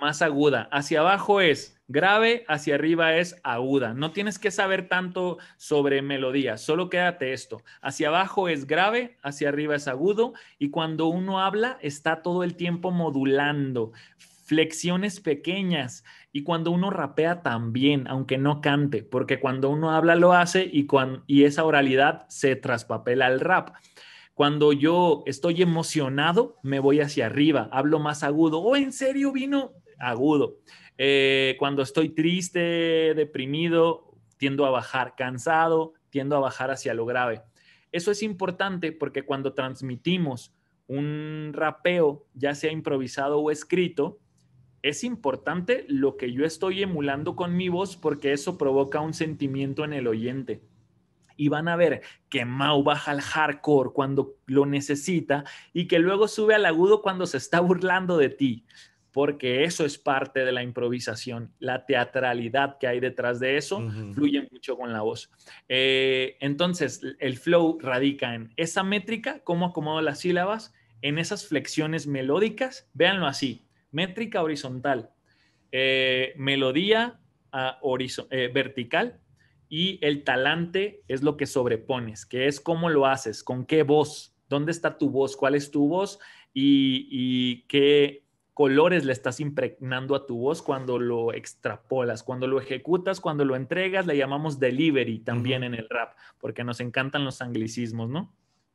más aguda. Hacia abajo es grave, hacia arriba es aguda. No tienes que saber tanto sobre melodía, solo quédate esto. Hacia abajo es grave, hacia arriba es agudo, y cuando uno habla está todo el tiempo modulando, flexiones pequeñas, y cuando uno rapea también, aunque no cante, porque cuando uno habla lo hace y, cuando, y esa oralidad se traspapela al rap. Cuando yo estoy emocionado, me voy hacia arriba, hablo más agudo. Oh, ¿en serio vino? Agudo. Eh, cuando estoy triste, deprimido, tiendo a bajar. Cansado, tiendo a bajar hacia lo grave. Eso es importante porque cuando transmitimos un rapeo, ya sea improvisado o escrito, es importante lo que yo estoy emulando con mi voz porque eso provoca un sentimiento en el oyente. Y van a ver que Mau baja al hardcore cuando lo necesita y que luego sube al agudo cuando se está burlando de ti, porque eso es parte de la improvisación. La teatralidad que hay detrás de eso uh-huh. fluye mucho con la voz. Eh, entonces, el flow radica en esa métrica, cómo acomodo las sílabas, en esas flexiones melódicas, véanlo así, métrica horizontal, eh, melodía uh, horizo- eh, vertical, y el talante es lo que sobrepones, que es cómo lo haces, con qué voz, dónde está tu voz, cuál es tu voz y, y qué colores le estás impregnando a tu voz cuando lo extrapolas, cuando lo ejecutas, cuando lo entregas, le llamamos delivery también uh-huh. en el rap, porque nos encantan los anglicismos, ¿no?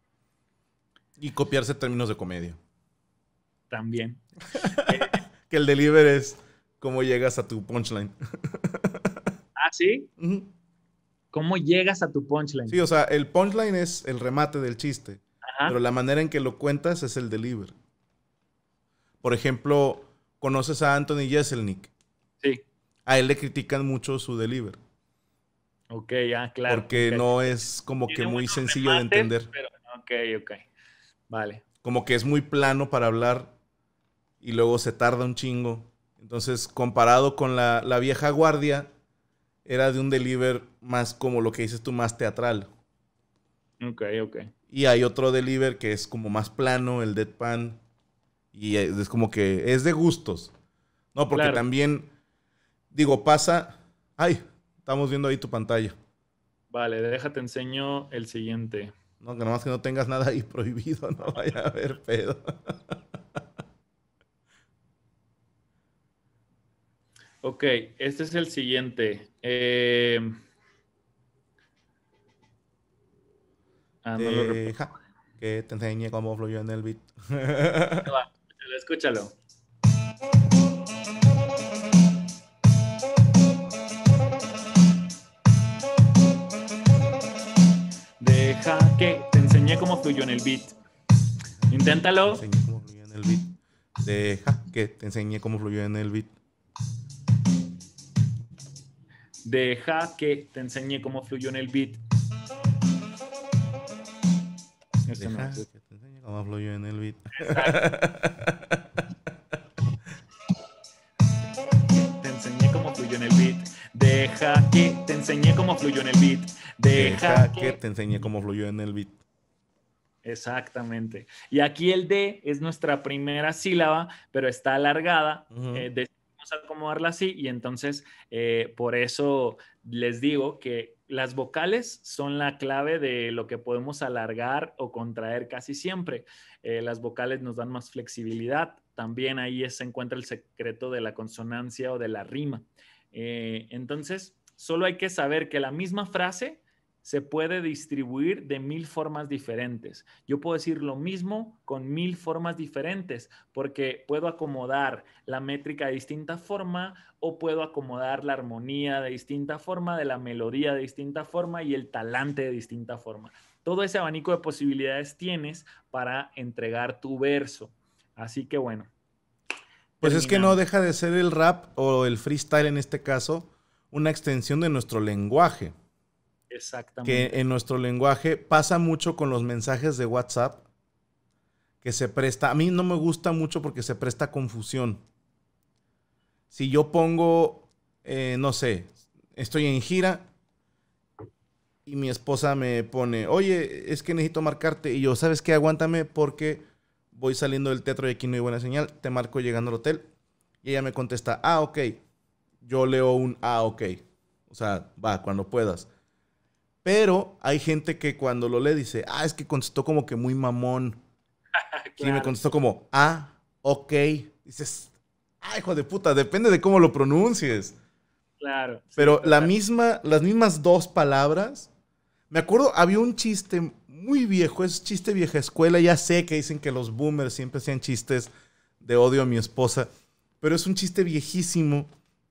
Y copiarse términos de comedia. También. Que el delivery es cómo llegas a tu punchline. ¿Ah, sí? Uh-huh. ¿Cómo llegas a tu punchline? Sí, o sea, el punchline es el remate del chiste. Ajá. Pero la manera en que lo cuentas es el delivery. Por ejemplo, ¿conoces a Anthony Jeselnik? Sí. A él le critican mucho su delivery. Ok, ya, claro. Porque okay. no es como que muy sencillo remates, de entender. Pero, ok, ok. Vale. Como que es muy plano para hablar y luego se tarda un chingo. Entonces, comparado con la, la vieja guardia, era de un delivery más como lo que dices tú, más teatral. Ok, ok. Y hay otro delivery que es como más plano, el deadpan. Y es como que es de gustos. No, porque claro. también, digo, pasa... Ay, estamos viendo ahí tu pantalla. Vale, déjate enseño el siguiente. No, que nomás que no tengas nada ahí prohibido, no vaya a haber pedo. Ok, este es el siguiente. Eh... Ah, no lo Deja que te enseñe cómo fluyó en el beat. Va, escúchalo. Deja que te enseñe cómo fluyó en el beat. Inténtalo. Te enseñé cómo fluyó en el beat. Deja que te enseñe cómo fluyó en el beat. Deja que te enseñe cómo fluyó en el beat. Este Deja no es. que te enseñe cómo fluyó en el beat. Te enseñé cómo fluyó en el beat. Deja que te enseñe cómo fluyó en el beat. Deja, Deja que... que te enseñe cómo fluyó en el beat. Exactamente. Y aquí el D es nuestra primera sílaba, pero está alargada. Uh-huh. Eh, decidimos acomodarla así y entonces eh, por eso les digo que las vocales son la clave de lo que podemos alargar o contraer casi siempre. Eh, las vocales nos dan más flexibilidad. También ahí se encuentra el secreto de la consonancia o de la rima. Eh, entonces, solo hay que saber que la misma frase se puede distribuir de mil formas diferentes. Yo puedo decir lo mismo con mil formas diferentes porque puedo acomodar la métrica de distinta forma o puedo acomodar la armonía de distinta forma, de la melodía de distinta forma y el talante de distinta forma. Todo ese abanico de posibilidades tienes para entregar tu verso. Así que bueno. Pues terminamos. Es que no deja de ser el rap o el freestyle en este caso una extensión de nuestro lenguaje. Exactamente. Que en nuestro lenguaje pasa mucho con los mensajes de WhatsApp, que se presta, a mí no me gusta mucho porque se presta confusión. Si yo pongo, eh, no sé, estoy en gira y mi esposa me pone, oye, es que necesito marcarte, y yo, ¿sabes qué? Aguántame porque voy saliendo del teatro y aquí no hay buena señal, te marco llegando al hotel. Y ella me contesta, ah, ok. Yo leo un, ah, ok. O sea, va, cuando puedas. Pero hay gente que cuando lo lee dice, ah, es que contestó como que muy mamón. Y me Claro, contestó como, ah, ok. Dices, ah, hijo de puta, depende de cómo lo pronuncies. claro, sí, Pero la total. misma, las mismas dos palabras. Me acuerdo, había un chiste muy viejo, es chiste vieja escuela. Ya sé que dicen que los boomers siempre hacían chistes de odio a mi esposa. Pero es un chiste viejísimo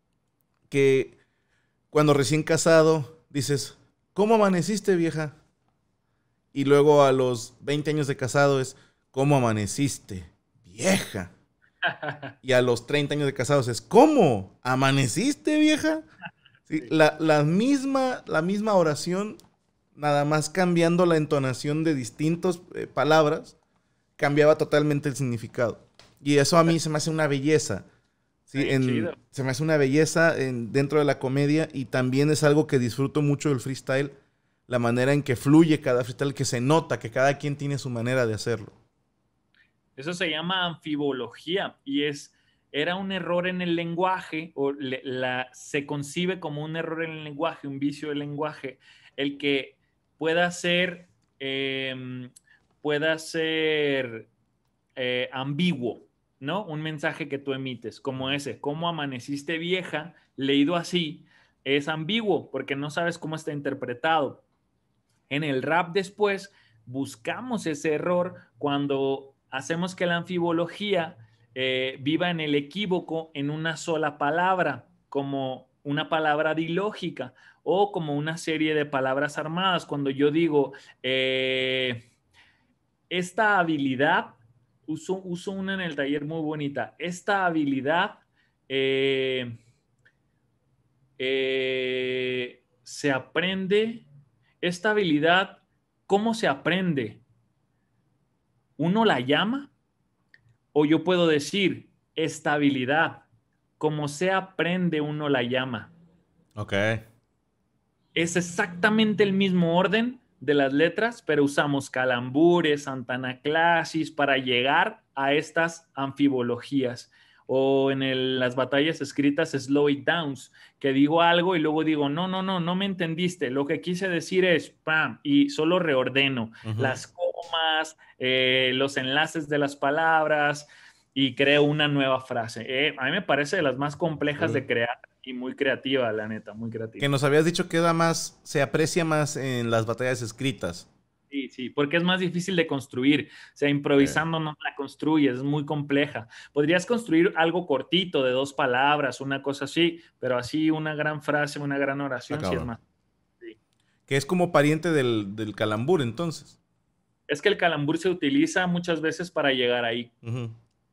que cuando recién casado dices, ¿cómo amaneciste, vieja? Y luego a los veinte años de casado es, ¿cómo amaneciste, vieja? Y a los treinta años de casados es, ¿cómo? ¿Amaneciste, vieja? Sí, Sí, la, la misma, la misma oración, nada más cambiando la entonación de distintas eh, palabras, cambiaba totalmente el significado. Y eso a mí se me hace una belleza. está Sí, bien chido. en, se me hace una belleza en, dentro de la comedia y también es algo que disfruto mucho del freestyle, la manera en que fluye cada freestyle, que se nota que cada quien tiene su manera de hacerlo. Eso se llama anfibología y es, era un error en el lenguaje, o le, la, se concibe como un error en el lenguaje, un vicio del lenguaje, el que pueda ser, eh, pueda ser eh, ambiguo, ¿no? Un mensaje que tú emites, como ese, ¿cómo amaneciste vieja? Leído así, es ambiguo porque no sabes cómo está interpretado. En el rap después buscamos ese error cuando hacemos que la anfibología eh, viva en el equívoco en una sola palabra, como una palabra dilógica o como una serie de palabras armadas. Cuando yo digo, eh, esta habilidad, uso, uso una en el taller muy bonita, esta habilidad eh, eh, se aprende, esta habilidad, ¿cómo se aprende? ¿Uno la llama? O yo puedo decir, estabilidad, como se aprende, uno la llama. Ok. Es exactamente el mismo orden de las letras, pero usamos calambures, antanaclasis para llegar a estas anfibologías. O en el, las batallas escritas, slow it downs, que digo algo y luego digo, no, no, no, no me entendiste. Lo que quise decir es, pam, y solo reordeno Ujú. las comas, eh, los enlaces de las palabras y creo una nueva frase. Eh, a mí me parece de las más complejas Sí. de crear y muy creativa, la neta, muy Que creativa. nos habías dicho que da más, se aprecia más en las batallas escritas. Sí, sí, porque es más difícil de construir. O sea, Eh, improvisando no la construyes, es muy compleja. Podrías construir algo cortito de dos palabras, una cosa así, pero así una gran frase, una gran Está oración, sí es cabrón. más. Sí. Que es como pariente del, del calambur, entonces. Es que el calambur se utiliza muchas veces para llegar ahí. Ujú.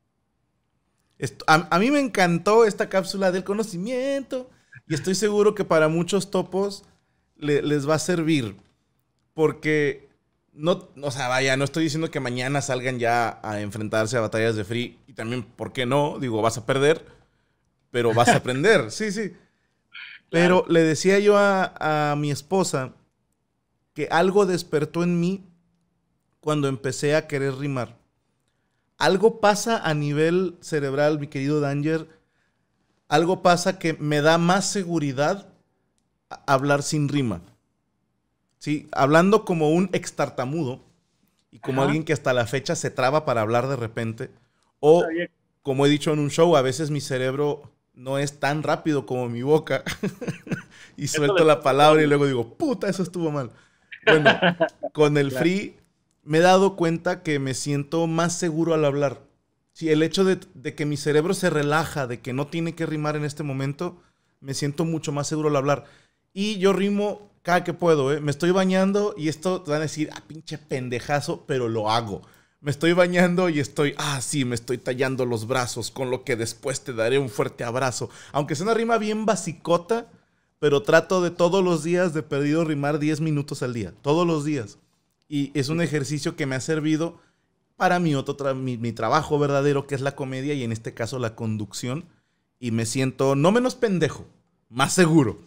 Esto- a, a mí me encantó esta cápsula del conocimiento y estoy seguro que para muchos topos le- les va a servir porque no, o sea, vaya, no estoy diciendo que mañana salgan ya a enfrentarse a batallas de free y también, ¿por qué no? Digo, vas a perder, pero vas a aprender, sí, sí. Claro. Pero le decía yo a, a mi esposa que algo despertó en mí cuando empecé a querer rimar. Algo pasa a nivel cerebral, mi querido Danger. Algo pasa que me da más seguridad hablar sin rima. ¿Sí? Hablando como un extartamudo y como Ajá. alguien que hasta la fecha se traba para hablar de repente. No O, sabía. como he dicho en un show, a veces mi cerebro no es tan rápido como mi boca. Y Eso suelto les la pasa a palabra y todos. luego digo, puta, eso estuvo mal. Bueno, con el Claro. free me he dado cuenta que me siento más seguro al hablar. Sí, el hecho de, de que mi cerebro se relaja, de que no tiene que rimar en este momento, me siento mucho más seguro al hablar. Y yo rimo cada que puedo, ¿eh? Me estoy bañando y esto te van a decir, ah, pinche pendejazo, pero lo hago. Me estoy bañando y estoy, ah, sí, me estoy tallando los brazos, con lo que después te daré un fuerte abrazo. Aunque sea una rima bien basicota, pero trato de todos los días de perdido rimar diez minutos al día, todos los días. Y es un ejercicio que me ha servido para mi, otro tra mi, mi trabajo verdadero, que es la comedia y en este caso la conducción. Y me siento no menos pendejo, más seguro.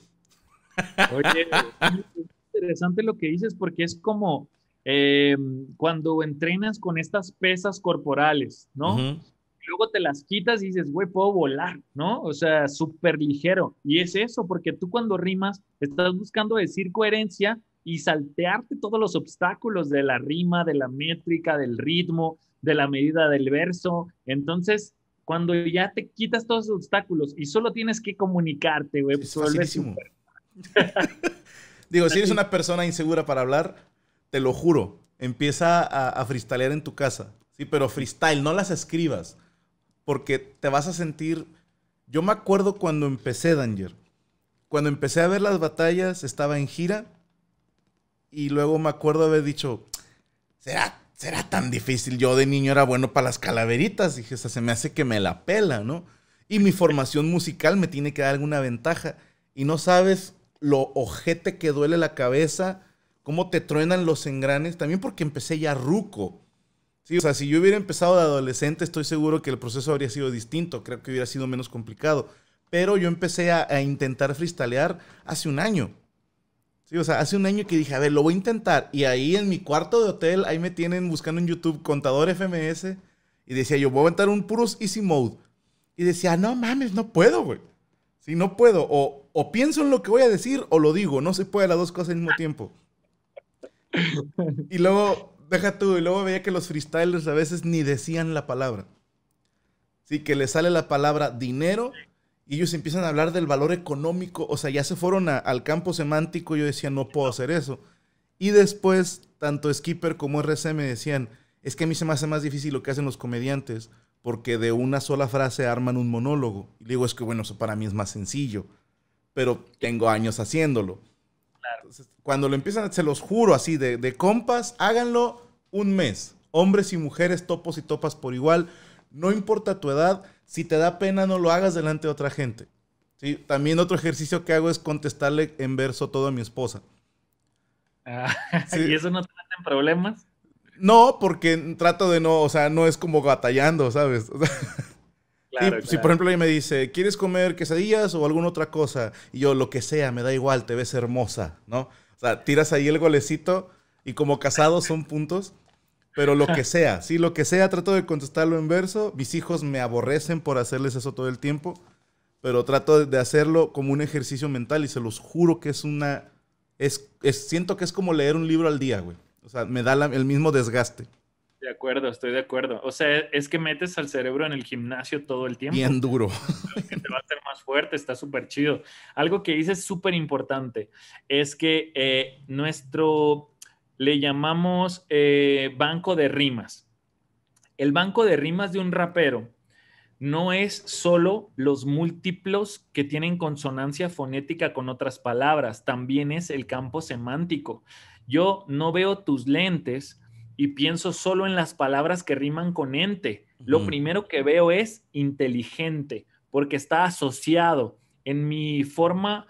Oye, sí, es interesante lo que dices porque es como eh, cuando entrenas con estas pesas corporales, Uh ¿no? -huh. luego te las quitas y dices, güey, puedo volar, ¿no? O sea, súper ligero. Y es eso, porque tú cuando rimas estás buscando decir coherencia y saltearte todos los obstáculos de la rima, de la métrica, del ritmo, de la medida del verso. Entonces, cuando ya te quitas todos esos obstáculos y solo tienes que comunicarte, güey, Sí, pues es se vuelve facilísimo. súper. Digo, si eres una persona insegura para hablar, te lo juro, empieza a, a freestylear en tu casa. Sí, pero freestyle, no las escribas. Porque te vas a sentir... Yo me acuerdo cuando empecé, Danger. Cuando empecé a ver las batallas, estaba en gira. Y luego me acuerdo haber dicho, ¿será, será tan difícil? Yo de niño era bueno para las calaveritas. Dije, o sea, se me hace que me la pela, ¿no? Y mi formación musical me tiene que dar alguna ventaja. Y no sabes lo ojete que duele la cabeza, cómo te truenan los engranes. También porque empecé ya ruco. Sí, o sea, si yo hubiera empezado de adolescente, estoy seguro que el proceso habría sido distinto. Creo que hubiera sido menos complicado. Pero yo empecé a, a intentar freestylear hace un año. Sí, o sea, hace un año que dije, a ver, lo voy a intentar. Y ahí en mi cuarto de hotel, ahí me tienen buscando en YouTube contador F M S. Y decía yo, voy a aventar un puros easy mode. Y decía, no mames, no puedo, güey. Sí, no puedo. O, o pienso en lo que voy a decir o lo digo. No se puede las dos cosas al mismo tiempo. Y luego, deja tú, y luego veía que los freestylers a veces ni decían la palabra. Sí, que les sale la palabra dinero y ellos empiezan a hablar del valor económico. O sea, ya se fueron a, al campo semántico. Yo decía, no puedo hacer eso. Y después, tanto Skipper como R C me decían, es que a mí se me hace más difícil lo que hacen los comediantes porque de una sola frase arman un monólogo. Y digo, es que bueno, eso para mí es más sencillo. Pero tengo años haciéndolo. Entonces, cuando lo empiezan, se los juro así, de, de compas, háganlo un mes. Hombres y mujeres, topos y topas por igual. No importa tu edad, si te da pena, no lo hagas delante de otra gente. ¿Sí? También otro ejercicio que hago es contestarle en verso todo a mi esposa. Ah, Sí. ¿y eso no te meten problemas? No, porque trato de no, o sea, no es como batallando, ¿sabes? O sea, Claro, sí, si claro. por ejemplo ella me dice, ¿quieres comer quesadillas o alguna otra cosa? Y yo, lo que sea, me da igual, te ves hermosa, ¿no? O sea, tiras ahí el golecito y como casados son puntos, pero lo que sea, sí, lo que sea, trato de contestarlo en verso. Mis hijos me aborrecen por hacerles eso todo el tiempo, pero trato de hacerlo como un ejercicio mental y se los juro que es una... Es, es, siento que es como leer un libro al día, güey. O sea, me da la, el mismo desgaste. De acuerdo, estoy de acuerdo. O sea, es que metes al cerebro en el gimnasio todo el tiempo. Bien duro. Que te va a hacer más fuerte, está súper chido. Algo que dices súper importante es que eh, nuestro, le llamamos eh, banco de rimas. El banco de rimas de un rapero no es solo los múltiplos que tienen consonancia fonética con otras palabras, también es el campo semántico. Yo no veo tus lentes y pienso solo en las palabras que riman con ente. Lo Uh-huh. primero que veo es inteligente, porque está asociado en mi forma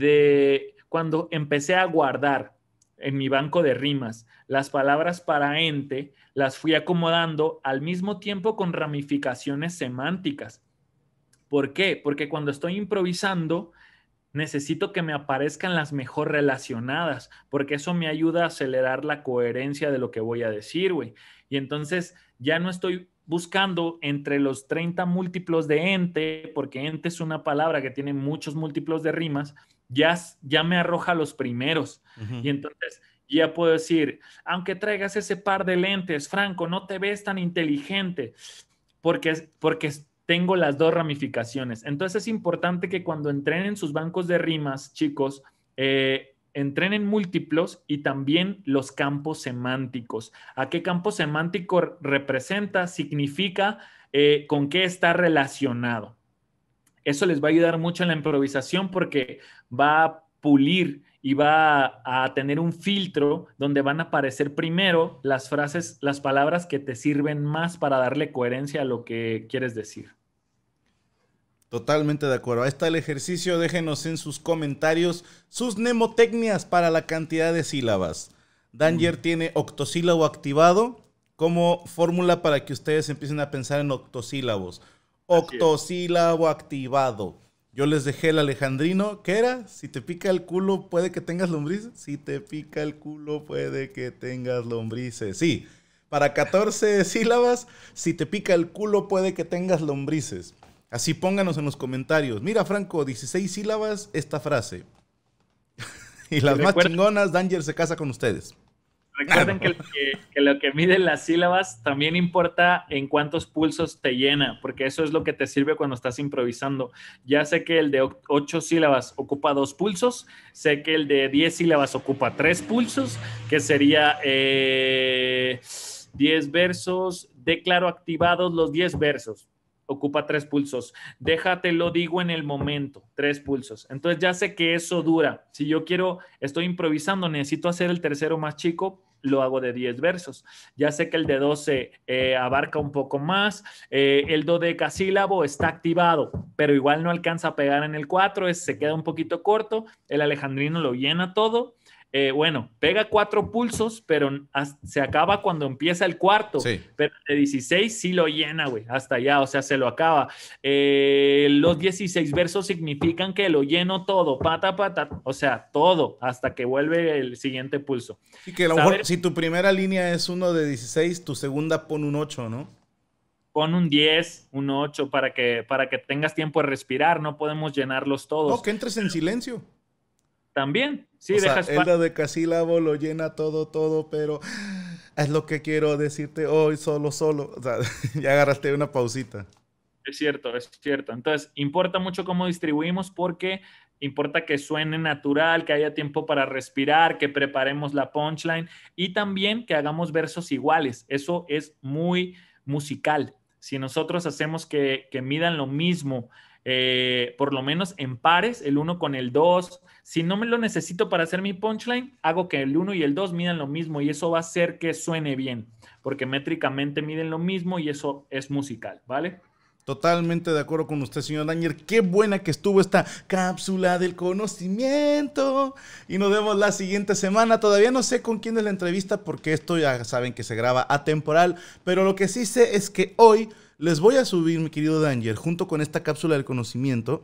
de cuando empecé a guardar en mi banco de rimas las palabras para ente, las fui acomodando al mismo tiempo con ramificaciones semánticas. ¿Por qué? Porque cuando estoy improvisando, necesito que me aparezcan las mejor relacionadas, porque eso me ayuda a acelerar la coherencia de lo que voy a decir, güey. Y entonces ya no estoy buscando entre los treinta múltiplos de ente, porque ente es una palabra que tiene muchos múltiplos de rimas, ya, ya me arroja los primeros. Uh-huh. Y entonces ya puedo decir, aunque traigas ese par de lentes, Franco, no te ves tan inteligente, porque, porque tengo las dos ramificaciones. Entonces es importante que cuando entrenen sus bancos de rimas, chicos, eh, entrenen múltiplos y también los campos semánticos. ¿A qué campo semántico representa? Significa eh, con qué está relacionado. Eso les va a ayudar mucho en la improvisación porque va a pulir y va a tener un filtro donde van a aparecer primero las frases, las palabras que te sirven más para darle coherencia a lo que quieres decir. Totalmente de acuerdo. Ahí está el ejercicio. Déjenos en sus comentarios sus mnemotecnias para la cantidad de sílabas. Danger mm. tiene octosílabo activado como fórmula para que ustedes empiecen a pensar en octosílabos. Octosílabo activado. Yo les dejé el alejandrino. ¿Qué era? Si te pica el culo, puede que tengas lombrices. Si te pica el culo, puede que tengas lombrices. Sí. Para catorce sílabas, si te pica el culo puede que tengas lombrices. Así pónganos en los comentarios. Mira, Franco, dieciséis sílabas esta frase. Y las más chingonas, Danger se casa con ustedes. Recuerden que, que, que lo que miden las sílabas también importa en cuántos pulsos te llena, porque eso es lo que te sirve cuando estás improvisando. Ya sé que el de ocho sílabas ocupa dos pulsos, sé que el de diez sílabas ocupa tres pulsos, que sería eh, diez versos, declaro activados los diez versos. Ocupa tres pulsos. Déjate lo digo en el momento, tres pulsos. Entonces ya sé que eso dura. Si yo quiero, estoy improvisando, necesito hacer el tercero más chico, lo hago de diez versos. Ya sé que el de doce eh, abarca un poco más. Eh, el dodecasílabo está activado, pero igual no alcanza a pegar en el cuatro, es, se queda un poquito corto. El alejandrino lo llena todo. Eh, bueno, pega cuatro pulsos, pero se acaba cuando empieza el cuarto. Sí. Pero de dieciséis sí lo llena, güey, hasta allá, o sea, se lo acaba. Eh, los dieciséis versos significan que lo lleno todo, pata, pata, o sea, todo, hasta que vuelve el siguiente pulso. Y que a lo mejor, si tu primera línea es uno de dieciséis, tu segunda pon un ocho, ¿no? Pon un diez, un ocho, para que, para que tengas tiempo de respirar, no podemos llenarlos todos. No, que entres en silencio. También, sí, o dejas... sea, el dodecasílabo lo llena todo, todo, pero es lo que quiero decirte hoy, solo, solo. O sea, ya agarraste una pausita. Es cierto, es cierto. Entonces, importa mucho cómo distribuimos porque importa que suene natural, que haya tiempo para respirar, que preparemos la punchline y también que hagamos versos iguales. Eso es muy musical. Si nosotros hacemos que, que midan lo mismo, Eh, por lo menos en pares, el uno con el dos. Si no me lo necesito para hacer mi punchline, hago que el uno y el dos midan lo mismo y eso va a hacer que suene bien, porque métricamente miden lo mismo y eso es musical, ¿vale? Totalmente de acuerdo con usted, señor Danger. Qué buena que estuvo esta cápsula del conocimiento. Y nos vemos la siguiente semana. Todavía no sé con quién es la entrevista porque esto ya saben que se graba atemporal, pero lo que sí sé es que hoy les voy a subir, mi querido Danger, junto con esta cápsula del conocimiento,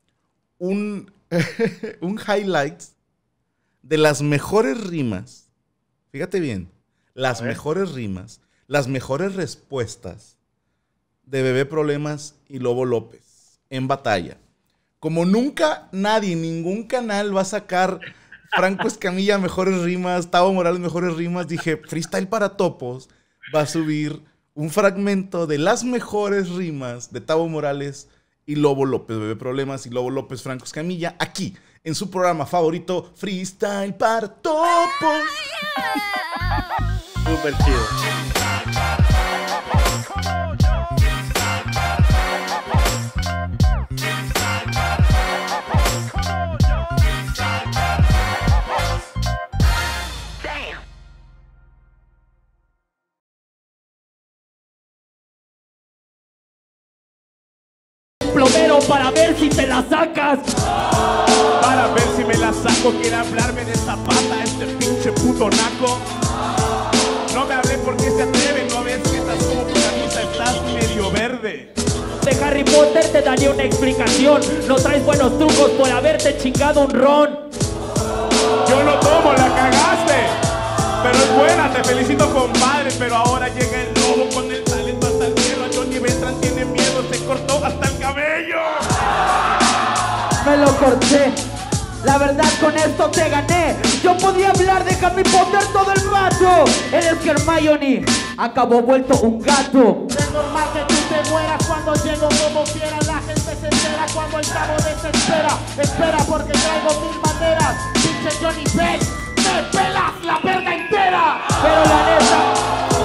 un, un highlights de las mejores rimas. Fíjate bien, las mejores rimas, las mejores respuestas de Bebé Problemas y Lobo López en batalla. Como nunca nadie, ningún canal va a sacar Franco Escamilla mejores rimas, Tavo Morales mejores rimas, dije, Freestyle para Topos va a subir un fragmento de las mejores rimas de Tavo Morales y Lobo López, Bebé Problemas y Lobo López, Franco Escamilla, aquí en su programa favorito, Freestyle para Topos. Súper chido. Plomero para ver si te la sacas. Para ver si me la saco. Quiere hablarme de Zapata, este pinche puto naco. No me hablé porque se atreve. No ves que estás como tu camisa, estás medio verde. De Harry Potter te daría una explicación. No traes buenos trucos por haberte chingado un ron. Yo lo tomo, la cagaste. Pero es buena, te felicito compadre. Pero ahora llega el lobo con el talento hasta el cielo. A Johnny Beltrán tiene miedo, se cortó hasta el cabello. Me lo corté. La verdad con esto te gané. Yo podía hablar de Harry Potter todo el rato. Eres que Hermione acabó vuelto un gato. Es normal que tú te mueras cuando llego como fiera. La gente se entera cuando el cabo desespera. Espera porque traigo mil maneras. Pinche Johnny Beck, me pelas la verga entera. Pero la neta,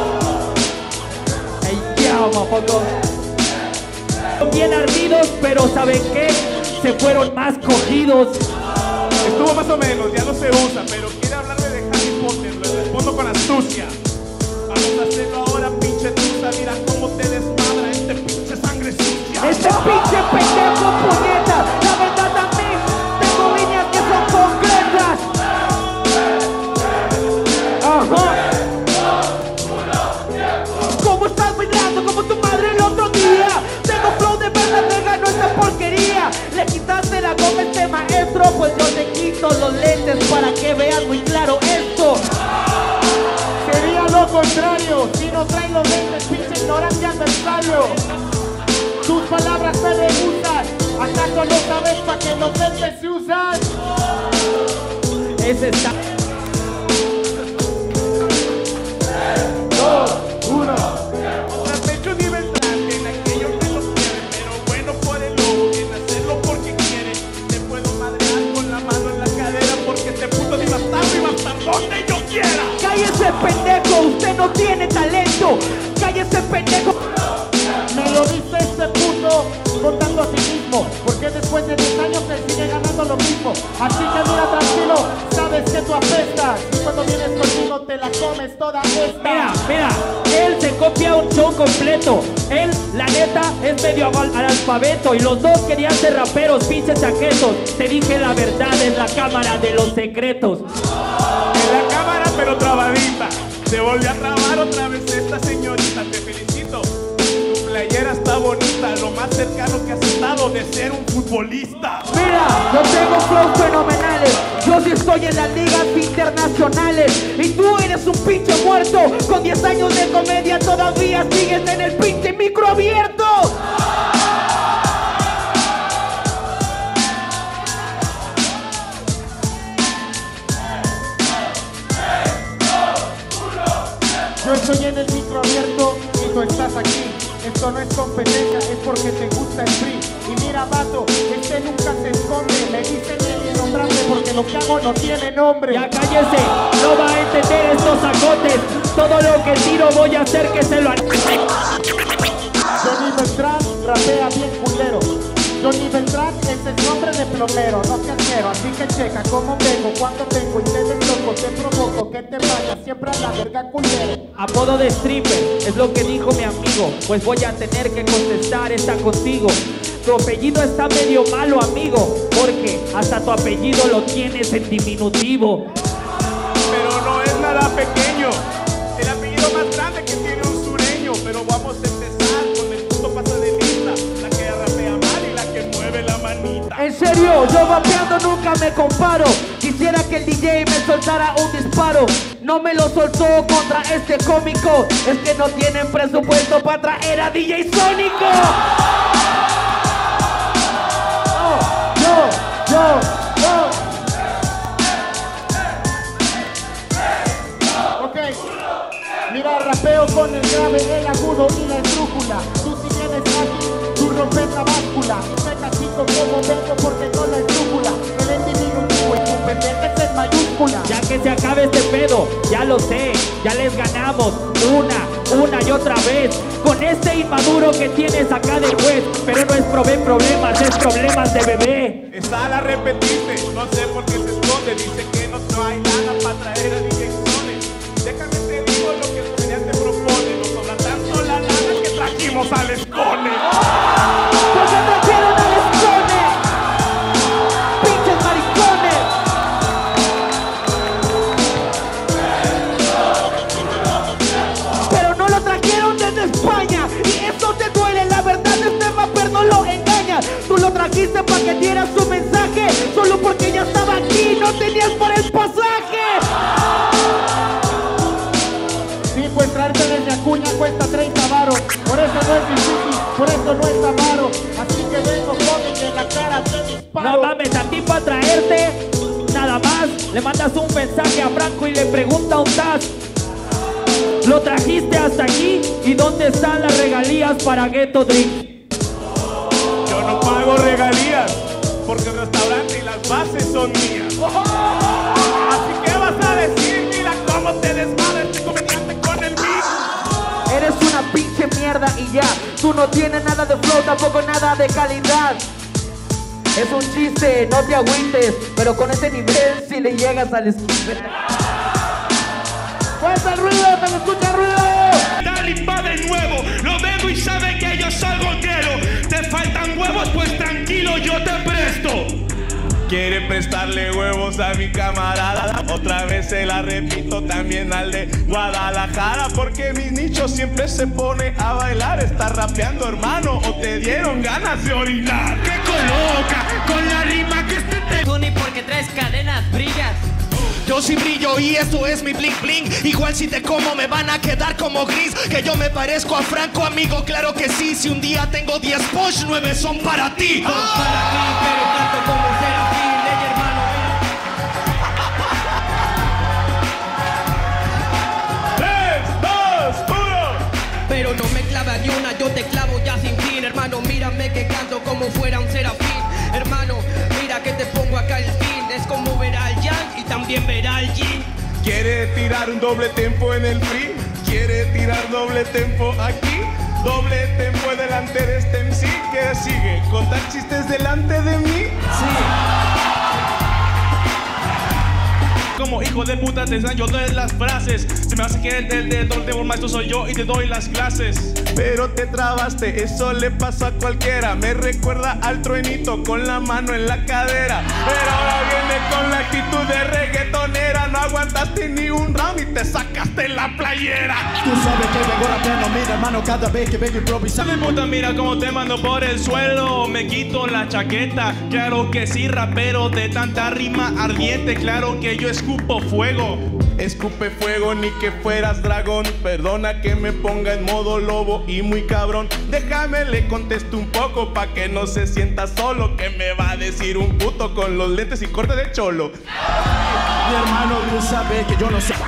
ey, ya, motherfucker. Bien ardidos, pero ¿saben qué? Se fueron más cogidos. Estuvo más o menos, ya no se usa, pero quiere hablarme de Harry Potter, le respondo con astucia. Vamos a hacerlo ahora, pinche tusa, mira cómo te desmadra este pinche sangre sucia. Este pinche pendejo puñeta, la verdad también, tengo líneas que son concretas. Ajá. ¿Cómo estás bailando como tu madre el otro día? Tengo flow de verdad, me ganó esta porquería. Le quitaste la goma a este maestro, pues yo te quito los lentes para que veas muy claro esto. Sería lo contrario, si no no traen los lentes, pinche ignorante adversario. Tus palabras me degustan. ¿Acaso no sabes para qué los lentes se usan? Ese está. Dos, uno. Pecho ni Beltrán, en aquellos que lo quieren, pero bueno por el lobo, en hacerlo porque quiere. Te puedo madrear con la mano en la cadera porque este puto ni va a estar ni va a estar donde yo quiera. Cállese, pendejo, usted no tiene talento. Cállese, pendejo. Me lo dice este puto contando a sí mismo, porque después de diez años él sigue ganando lo mismo. Así que mira, tranquilo, sabes que tú apestas, y cuando vienes conmigo te la comes toda esta. Mira, mira, él se copia un show completo. Él, la neta, es medio al- analfabeto. Y los dos querían ser raperos, pinches chaquetos. Te dije la verdad en la cámara de los secretos. En la cámara pero trabadita. Se volvió a trabar otra vez esta señorita. Te felicito. Tu playera está bonita. Lo más cercano que has estado de ser un futbolista. Mira, yo tengo flows fenomenales. Yo sí estoy en las ligas internacionales. Y tú eres un pinche muerto. Con diez años de comedia todavía sigues en el pinche micro abierto. Yo estoy en el micro abierto y tú estás aquí. Esto no es competencia, es porque te gusta el free. Y mira, vato, este nunca se esconde. Me dicen el innombrable porque lo que hago no tiene nombre. Ya cállese, no va a entender estos sacotes. Todo lo que tiro voy a hacer que se lo... Johnny Beltrán rapea bien culero. Johnny Beltrán es el nombre de plomero, no seas mero, así que checa cómo vengo, cuando vengo y te desloco, te provoco, que te vayas siempre a la verga culero. Apodo de stripper, es lo que dijo mi amigo. Pues voy a tener que contestar esta contigo. Tu apellido está medio malo, amigo, porque hasta tu apellido lo tienes en diminutivo. Pero no es nada pequeño. El apellido más grande que tiene un sureño. Pero vamos a empezar con el puto pasa de lista. La que rapea mal y la que mueve la manita. En serio, yo vapeando nunca me comparo. Quisiera que el D J me soltara un disparo. No me lo soltó contra este cómico. Es que no tienen presupuesto para traer a D J Sónico. Yo, yo, yo. Ok, mira, rapeo con el grave, el agudo y la esdrújula. Tú si vienes aquí, tú rompes la báscula. Seca chico como vengo porque con la esdrújula. El en diminutivo y tu pendeja es en mayúscula. Ya que se acabe este pedo, ya lo sé, ya les ganamos una, una y otra vez. Con este inmaduro que tienes acá de juez. Pero no es probé problemas, es problemas de bebé. Esa la repetiste, no sé por qué se esconde. Dice que no hay nada para traer a D J Sone. Déjame te digo lo que el comediante propone. Nos sobra tanto la lana que trajimos al Escone. ¿Por qué trajeron al Escone? ¡Pinches maricones! Pero no lo trajeron desde España. Y eso te duele, la verdad este rapper no lo engaña. Tú lo trajiste para que diera su mensaje. Solo porque ya estaba aquí, no tenías para el pasaje. Sí, pues traerte desde Acuña cuesta treinta varos. Por eso no es difícil, por eso no es amaro. Así que vengo con y en la cara te disparo. No mames, a ti para traerte, nada más le mandas un mensaje a Franco y le pregunta un tas. Lo trajiste hasta aquí y ¿dónde están las regalías para Ghetto Drink? Yo no pago regalías porque el restaurante y las bases son mías. Así que vas a decir, mira cómo te desmadra este comediante con el beat. Eres una pinche mierda y ya. Tú no tienes nada de flow, tampoco nada de calidad. Es un chiste, no te agüites, pero con ese nivel si le llegas al esquina. ¡Fuerza el ruido! ¡Se me escucha el ruido! Dali va de nuevo, lo veo y sabe que yo soy golguero. Te faltan huevos, pues tranquilo, yo te presto. Quiere prestarle huevos a mi camarada. Otra vez se la repito también al de Guadalajara. Porque mi nicho siempre se pone a bailar. ¿Estás rapeando, hermano, o te dieron ganas de orinar? Que coloca con la rima que este te... Tú ni porque traes cadenas brillas. Yo sí brillo y esto es mi bling bling. Igual si te como me van a quedar como gris. Que yo me parezco a Franco, amigo, claro que sí. Si un día tengo diez Porsche, nueve son para ti. Dos para mí, pero canto como Serafín. Ey, hermano, tres, dos, uno. pero no me clava ni una, yo te clavo ya sin fin. Hermano, mírame que canto como fuera un serafín. Hermano, mira que te pongo acá el fin. Es como ver al Yang y también ver al Yin. ¿Quiere tirar un doble tempo en el free? ¿Quiere tirar doble tempo aquí? Doble tempo delante de este M C. ¿Qué sigue? ¿Contar chistes delante de mí? Como hijo de puta te ensayo de las frases. Se me hace que el del de doble tempo maestro soy yo y te doy las clases. Pero te trabaste, eso le pasa a cualquiera. Me recuerda al truenito con la mano en la cadera. Pero ahora viene con la actitud de reggaetonera. No aguantaste ni un round y te sacaste la playera. Tú sabes que vengo rapeando, mira hermano, cada vez que vengo improvisando. De puta, mira cómo te mando por el suelo. Me quito la chaqueta, claro que sí, rapero de tanta rima ardiente. Claro que yo escupo fuego. Escupe fuego, ni que fueras dragón. Perdona que me ponga en modo lobo y muy cabrón. Déjame le contesto un poco pa' que no se sienta solo. Que me va a decir un puto con los lentes y corte de cholo. Mi hermano, tú sabes que yo no sé.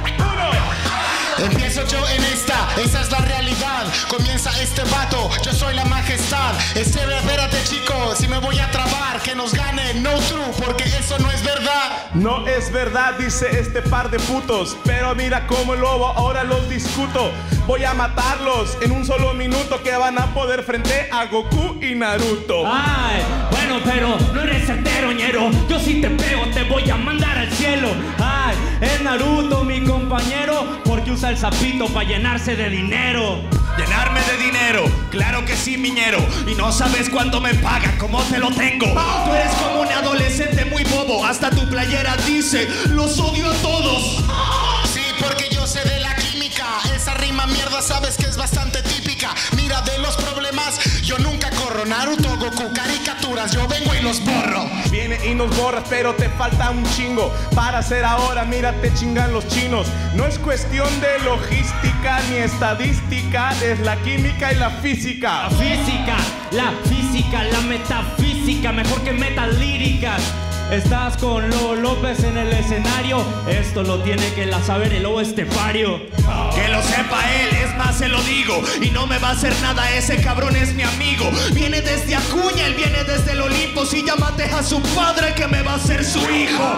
Empiezo yo en esta, esa es la realidad. Comienza este vato, yo soy la majestad. Espera, espérate chico, si me voy a trabar. Que nos gane, no true, porque eso no es verdad. No es verdad, dice este par de putos. Pero mira cómo el lobo, ahora los discuto. Voy a matarlos en un solo minuto. Que van a poder frente a Goku y Naruto. Ay, bueno, pero no eres certero, ñero. Yo si te pego te voy a mandar al cielo. Ay, es Naruto mi compañero, porque usa el sapito para llenarse de dinero. Llenarme de dinero, claro que sí, miñero. Y no sabes cuándo me pagan, cómo te lo tengo. Tú eres como un adolescente muy bobo. Hasta tu playera dice, los odio a todos. Sí, porque yo sé de la química. Esa rima mierda sabes que es bastante típica. Mira de los problemas, yo nunca corro. Naruto, Goku, caricaturas, yo vengo y los borro. Viene y nos borras, pero te falta un chingo. Para hacer ahora, mira, te chingan los chinos. No es cuestión de logística ni estadística. Es la química y la física. La física, la física, la metafísica, mejor que metas líricas. Estás con Lobo López en el escenario. Esto lo tiene que la saber el lobo estepario. Que lo sepa él, es más se lo digo. Y no me va a hacer nada, ese cabrón es mi amigo. Viene desde Acuña, él viene desde el Olimpo. Si ya maté a su padre, que me va a hacer su hijo.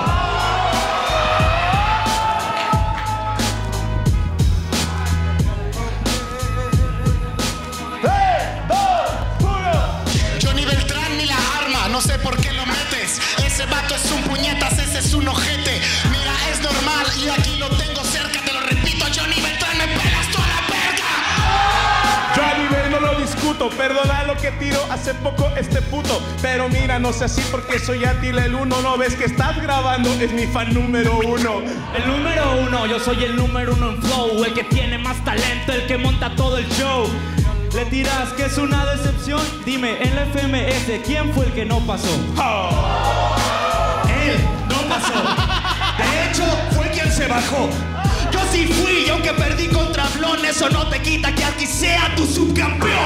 Johnny Beltrán ni la arma, no sé por qué lo metes. Ese vato es un puñetas, ese es un ojete. Mira, es normal y aquí lo tengo cerca. Te lo repito, Johnny Beltrán, me pegas toda la verga. Johnny Bell, no lo discuto, perdona lo que tiro hace poco este puto. Pero mira, no sé así porque soy Atila el uno. No ves que estás grabando, es mi fan número uno. El número uno, yo soy el número uno en flow. El que tiene más talento, el que monta todo el show. ¿Le tiras que es una decepción? Dime, en la F M S, ¿quién fue el que no pasó? Oh. Él no pasó. De hecho, fue quien se bajó. Yo sí fui y aunque perdí contra Blon, eso no te quita que aquí sea tu subcampeón.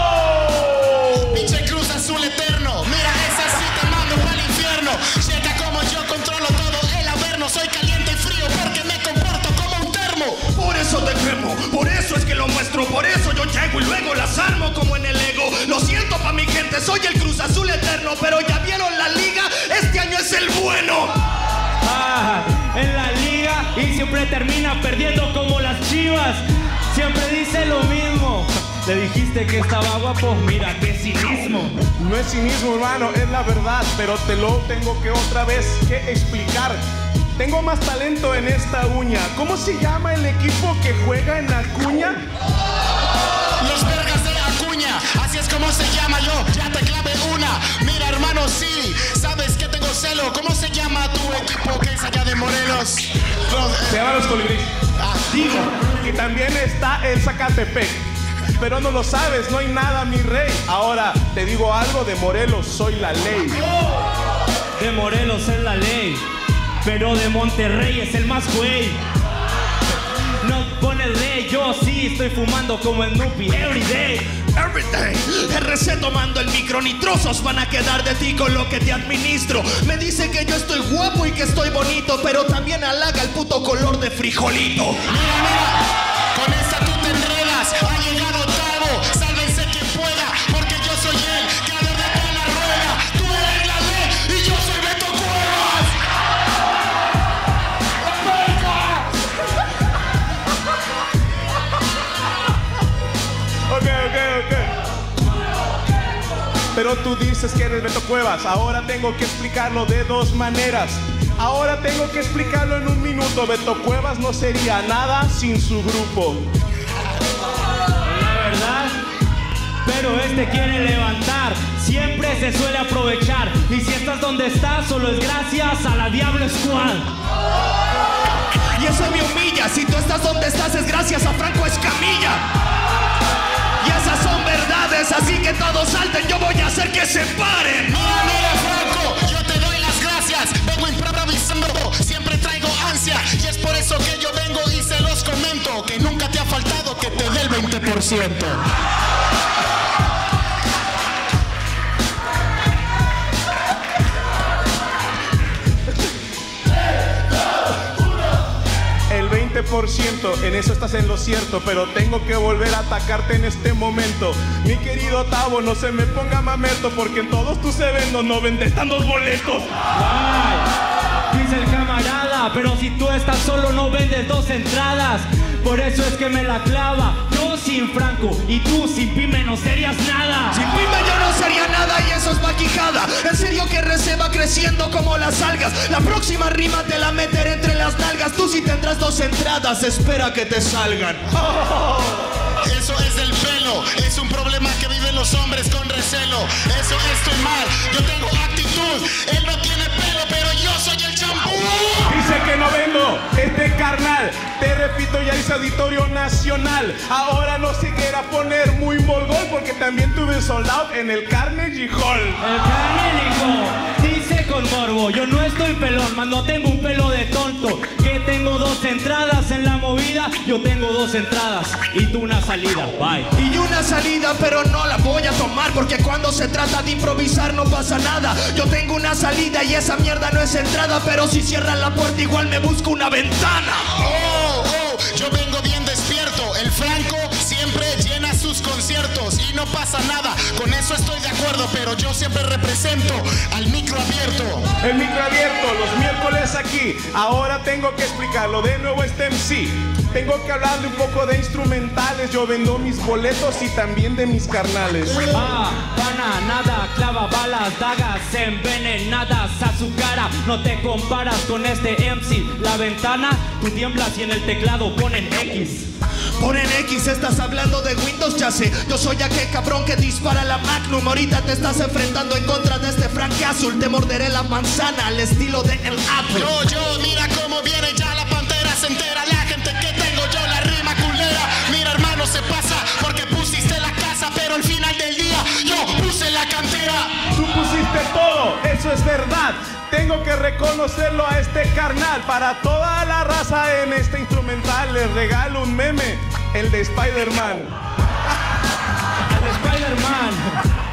Oh. Pinche Cruz Azul eterno. Mira, esa sí te mando para el infierno. Checa como yo controlo todo el averno. Soy caliente y frío porque me comporto como un termo. Por eso te quemo, por eso es que lo muestro. Por eso yo llego y luego las armo como en el ego. Lo siento pa' mi gente, soy el Cruz Azul eterno. Pero ya vieron la liga, este año es el bueno. Ah, en la liga y siempre termina perdiendo como las Chivas. Siempre dice lo mismo. Le dijiste que estaba guapo, mira qué cinismo. No es cinismo, hermano, es la verdad. Pero te lo tengo que otra vez que explicar. Tengo más talento en esta uña. ¿Cómo se llama el equipo que juega en Acuña? Los vergas de Acuña, así es como se llama yo. Ya te clavé una. Mira, hermano, sí, sabes que tengo celo. ¿Cómo se llama tu equipo que es allá de Morelos? Los, Se llama Los Colibríes. Ah, Digo, y también está el Zacatepec. Pero no lo sabes, no hay nada, mi rey. Ahora te digo algo, de Morelos soy la ley. De Morelos es la ley. pero de Monterrey es el más güey. No pones de yo sí estoy fumando como el Nupi everyday. Everyday. R C tomando el micro, ni trozos van a quedar de ti con lo que te administro. Me dice que yo estoy guapo y que estoy bonito, pero también halaga el puto color de frijolito. Mira, mira, con esta tú te enredas. Ha llegado Tavo, sálvense quien pueda, porque yo soy el creador de toda la rueda. Tú eres la ley y yo soy Beto Cuevas. Ok, ok, ok. Pero tú dices que eres Beto Cuevas. Ahora tengo que explicarlo de dos maneras. Ahora tengo que explicarlo en un minuto. Beto Cuevas no sería nada sin su grupo. La verdad, pero este quiere levantar. Siempre se suele aprovechar. Y si estás donde estás, solo es gracias a la Diablo Squad. Y eso me humilla. Si tú estás donde estás es gracias a Franco Escamilla. Y esas son verdades, así que todos salten. Yo voy a hacer que se paren. Mira, mira, Franco, yo te doy las gracias. Vengo improvisando, siempre traigo ansia. Y es por eso que yo vengo y se los comento, que nunca te ha faltado que te dé el veinte por ciento. El veinte por ciento, en eso estás en lo cierto, pero tengo que volver a atacarte en este momento. Mi querido Tavo, no se me ponga mamerto, porque en todos tus eventos no vendes tantos boletos. Ay, dice el camarada, pero si tú estás solo no vendes dos entradas. Por eso es que me la clava. Yo sin Franco y tú sin Pyme no serías nada. Sin Pyme yo no sería nada y eso es maquijada. En serio que R C va creciendo como las algas. La próxima rima te la meteré entre las nalgas. Tú sí tendrás dos entradas, espera que te salgan. Oh, eso es del pelo, es un problema que viven los hombres con recelo. Eso estoy mal, yo tengo actitud. Él no tiene pelo, pero yo soy el champú. Dice que no vendo este carnal. Te repito, ya hice Auditorio Nacional. Ahora no se quiera poner muy molgol, porque también tuve sold out en el Carnegie Hall. El Carnegie Hall dice con morbo, yo no estoy pelón, más no tengo un pelo de tonto. Que tengo dos entradas en la movida, yo tengo dos entradas y tú una salida, bye. Y una salida, pero no la voy a tomar, porque cuando se trata de improvisar no pasa nada. Yo tengo una salida y esa mierda no es entrada, pero si cierran la puerta igual me busco una ventana. Oh, oh, yo vengo bien despierto. El Franco siempre llena sus conciertos y no pasa nada, con eso estoy de acuerdo, pero yo siempre represento al micro abierto. El micro abierto, los miércoles aquí. Ahora tengo que explicarlo de nuevo este M C. Tengo que hablarle un poco de instrumentales. Yo vendo mis boletos y también de mis carnales. Ah, pana, nada, clava balas, dagas envenenadas a su cara. No te comparas con este M C. La ventana, tú tiemblas y en el teclado ponen X. Ponen X, estás hablando de Windows, ya sé. Yo soy aquel cabrón que dispara la Magnum. Ahorita te estás enfrentando en contra de este Frank Azul. Te morderé la manzana al estilo de el Apple. Yo, yo, mira cómo viene ya la pantera, se entera la gente que tengo yo la rima culera. Mira hermano, se pasa porque pusiste la casa, pero al final del día yo puse la cantera. Tú pusiste todo, eso es verdad. Tengo que reconocerlo a este carnal. Para toda la raza en este instrumental les regalo un meme, el de Spider-Man. El de Spider-Man.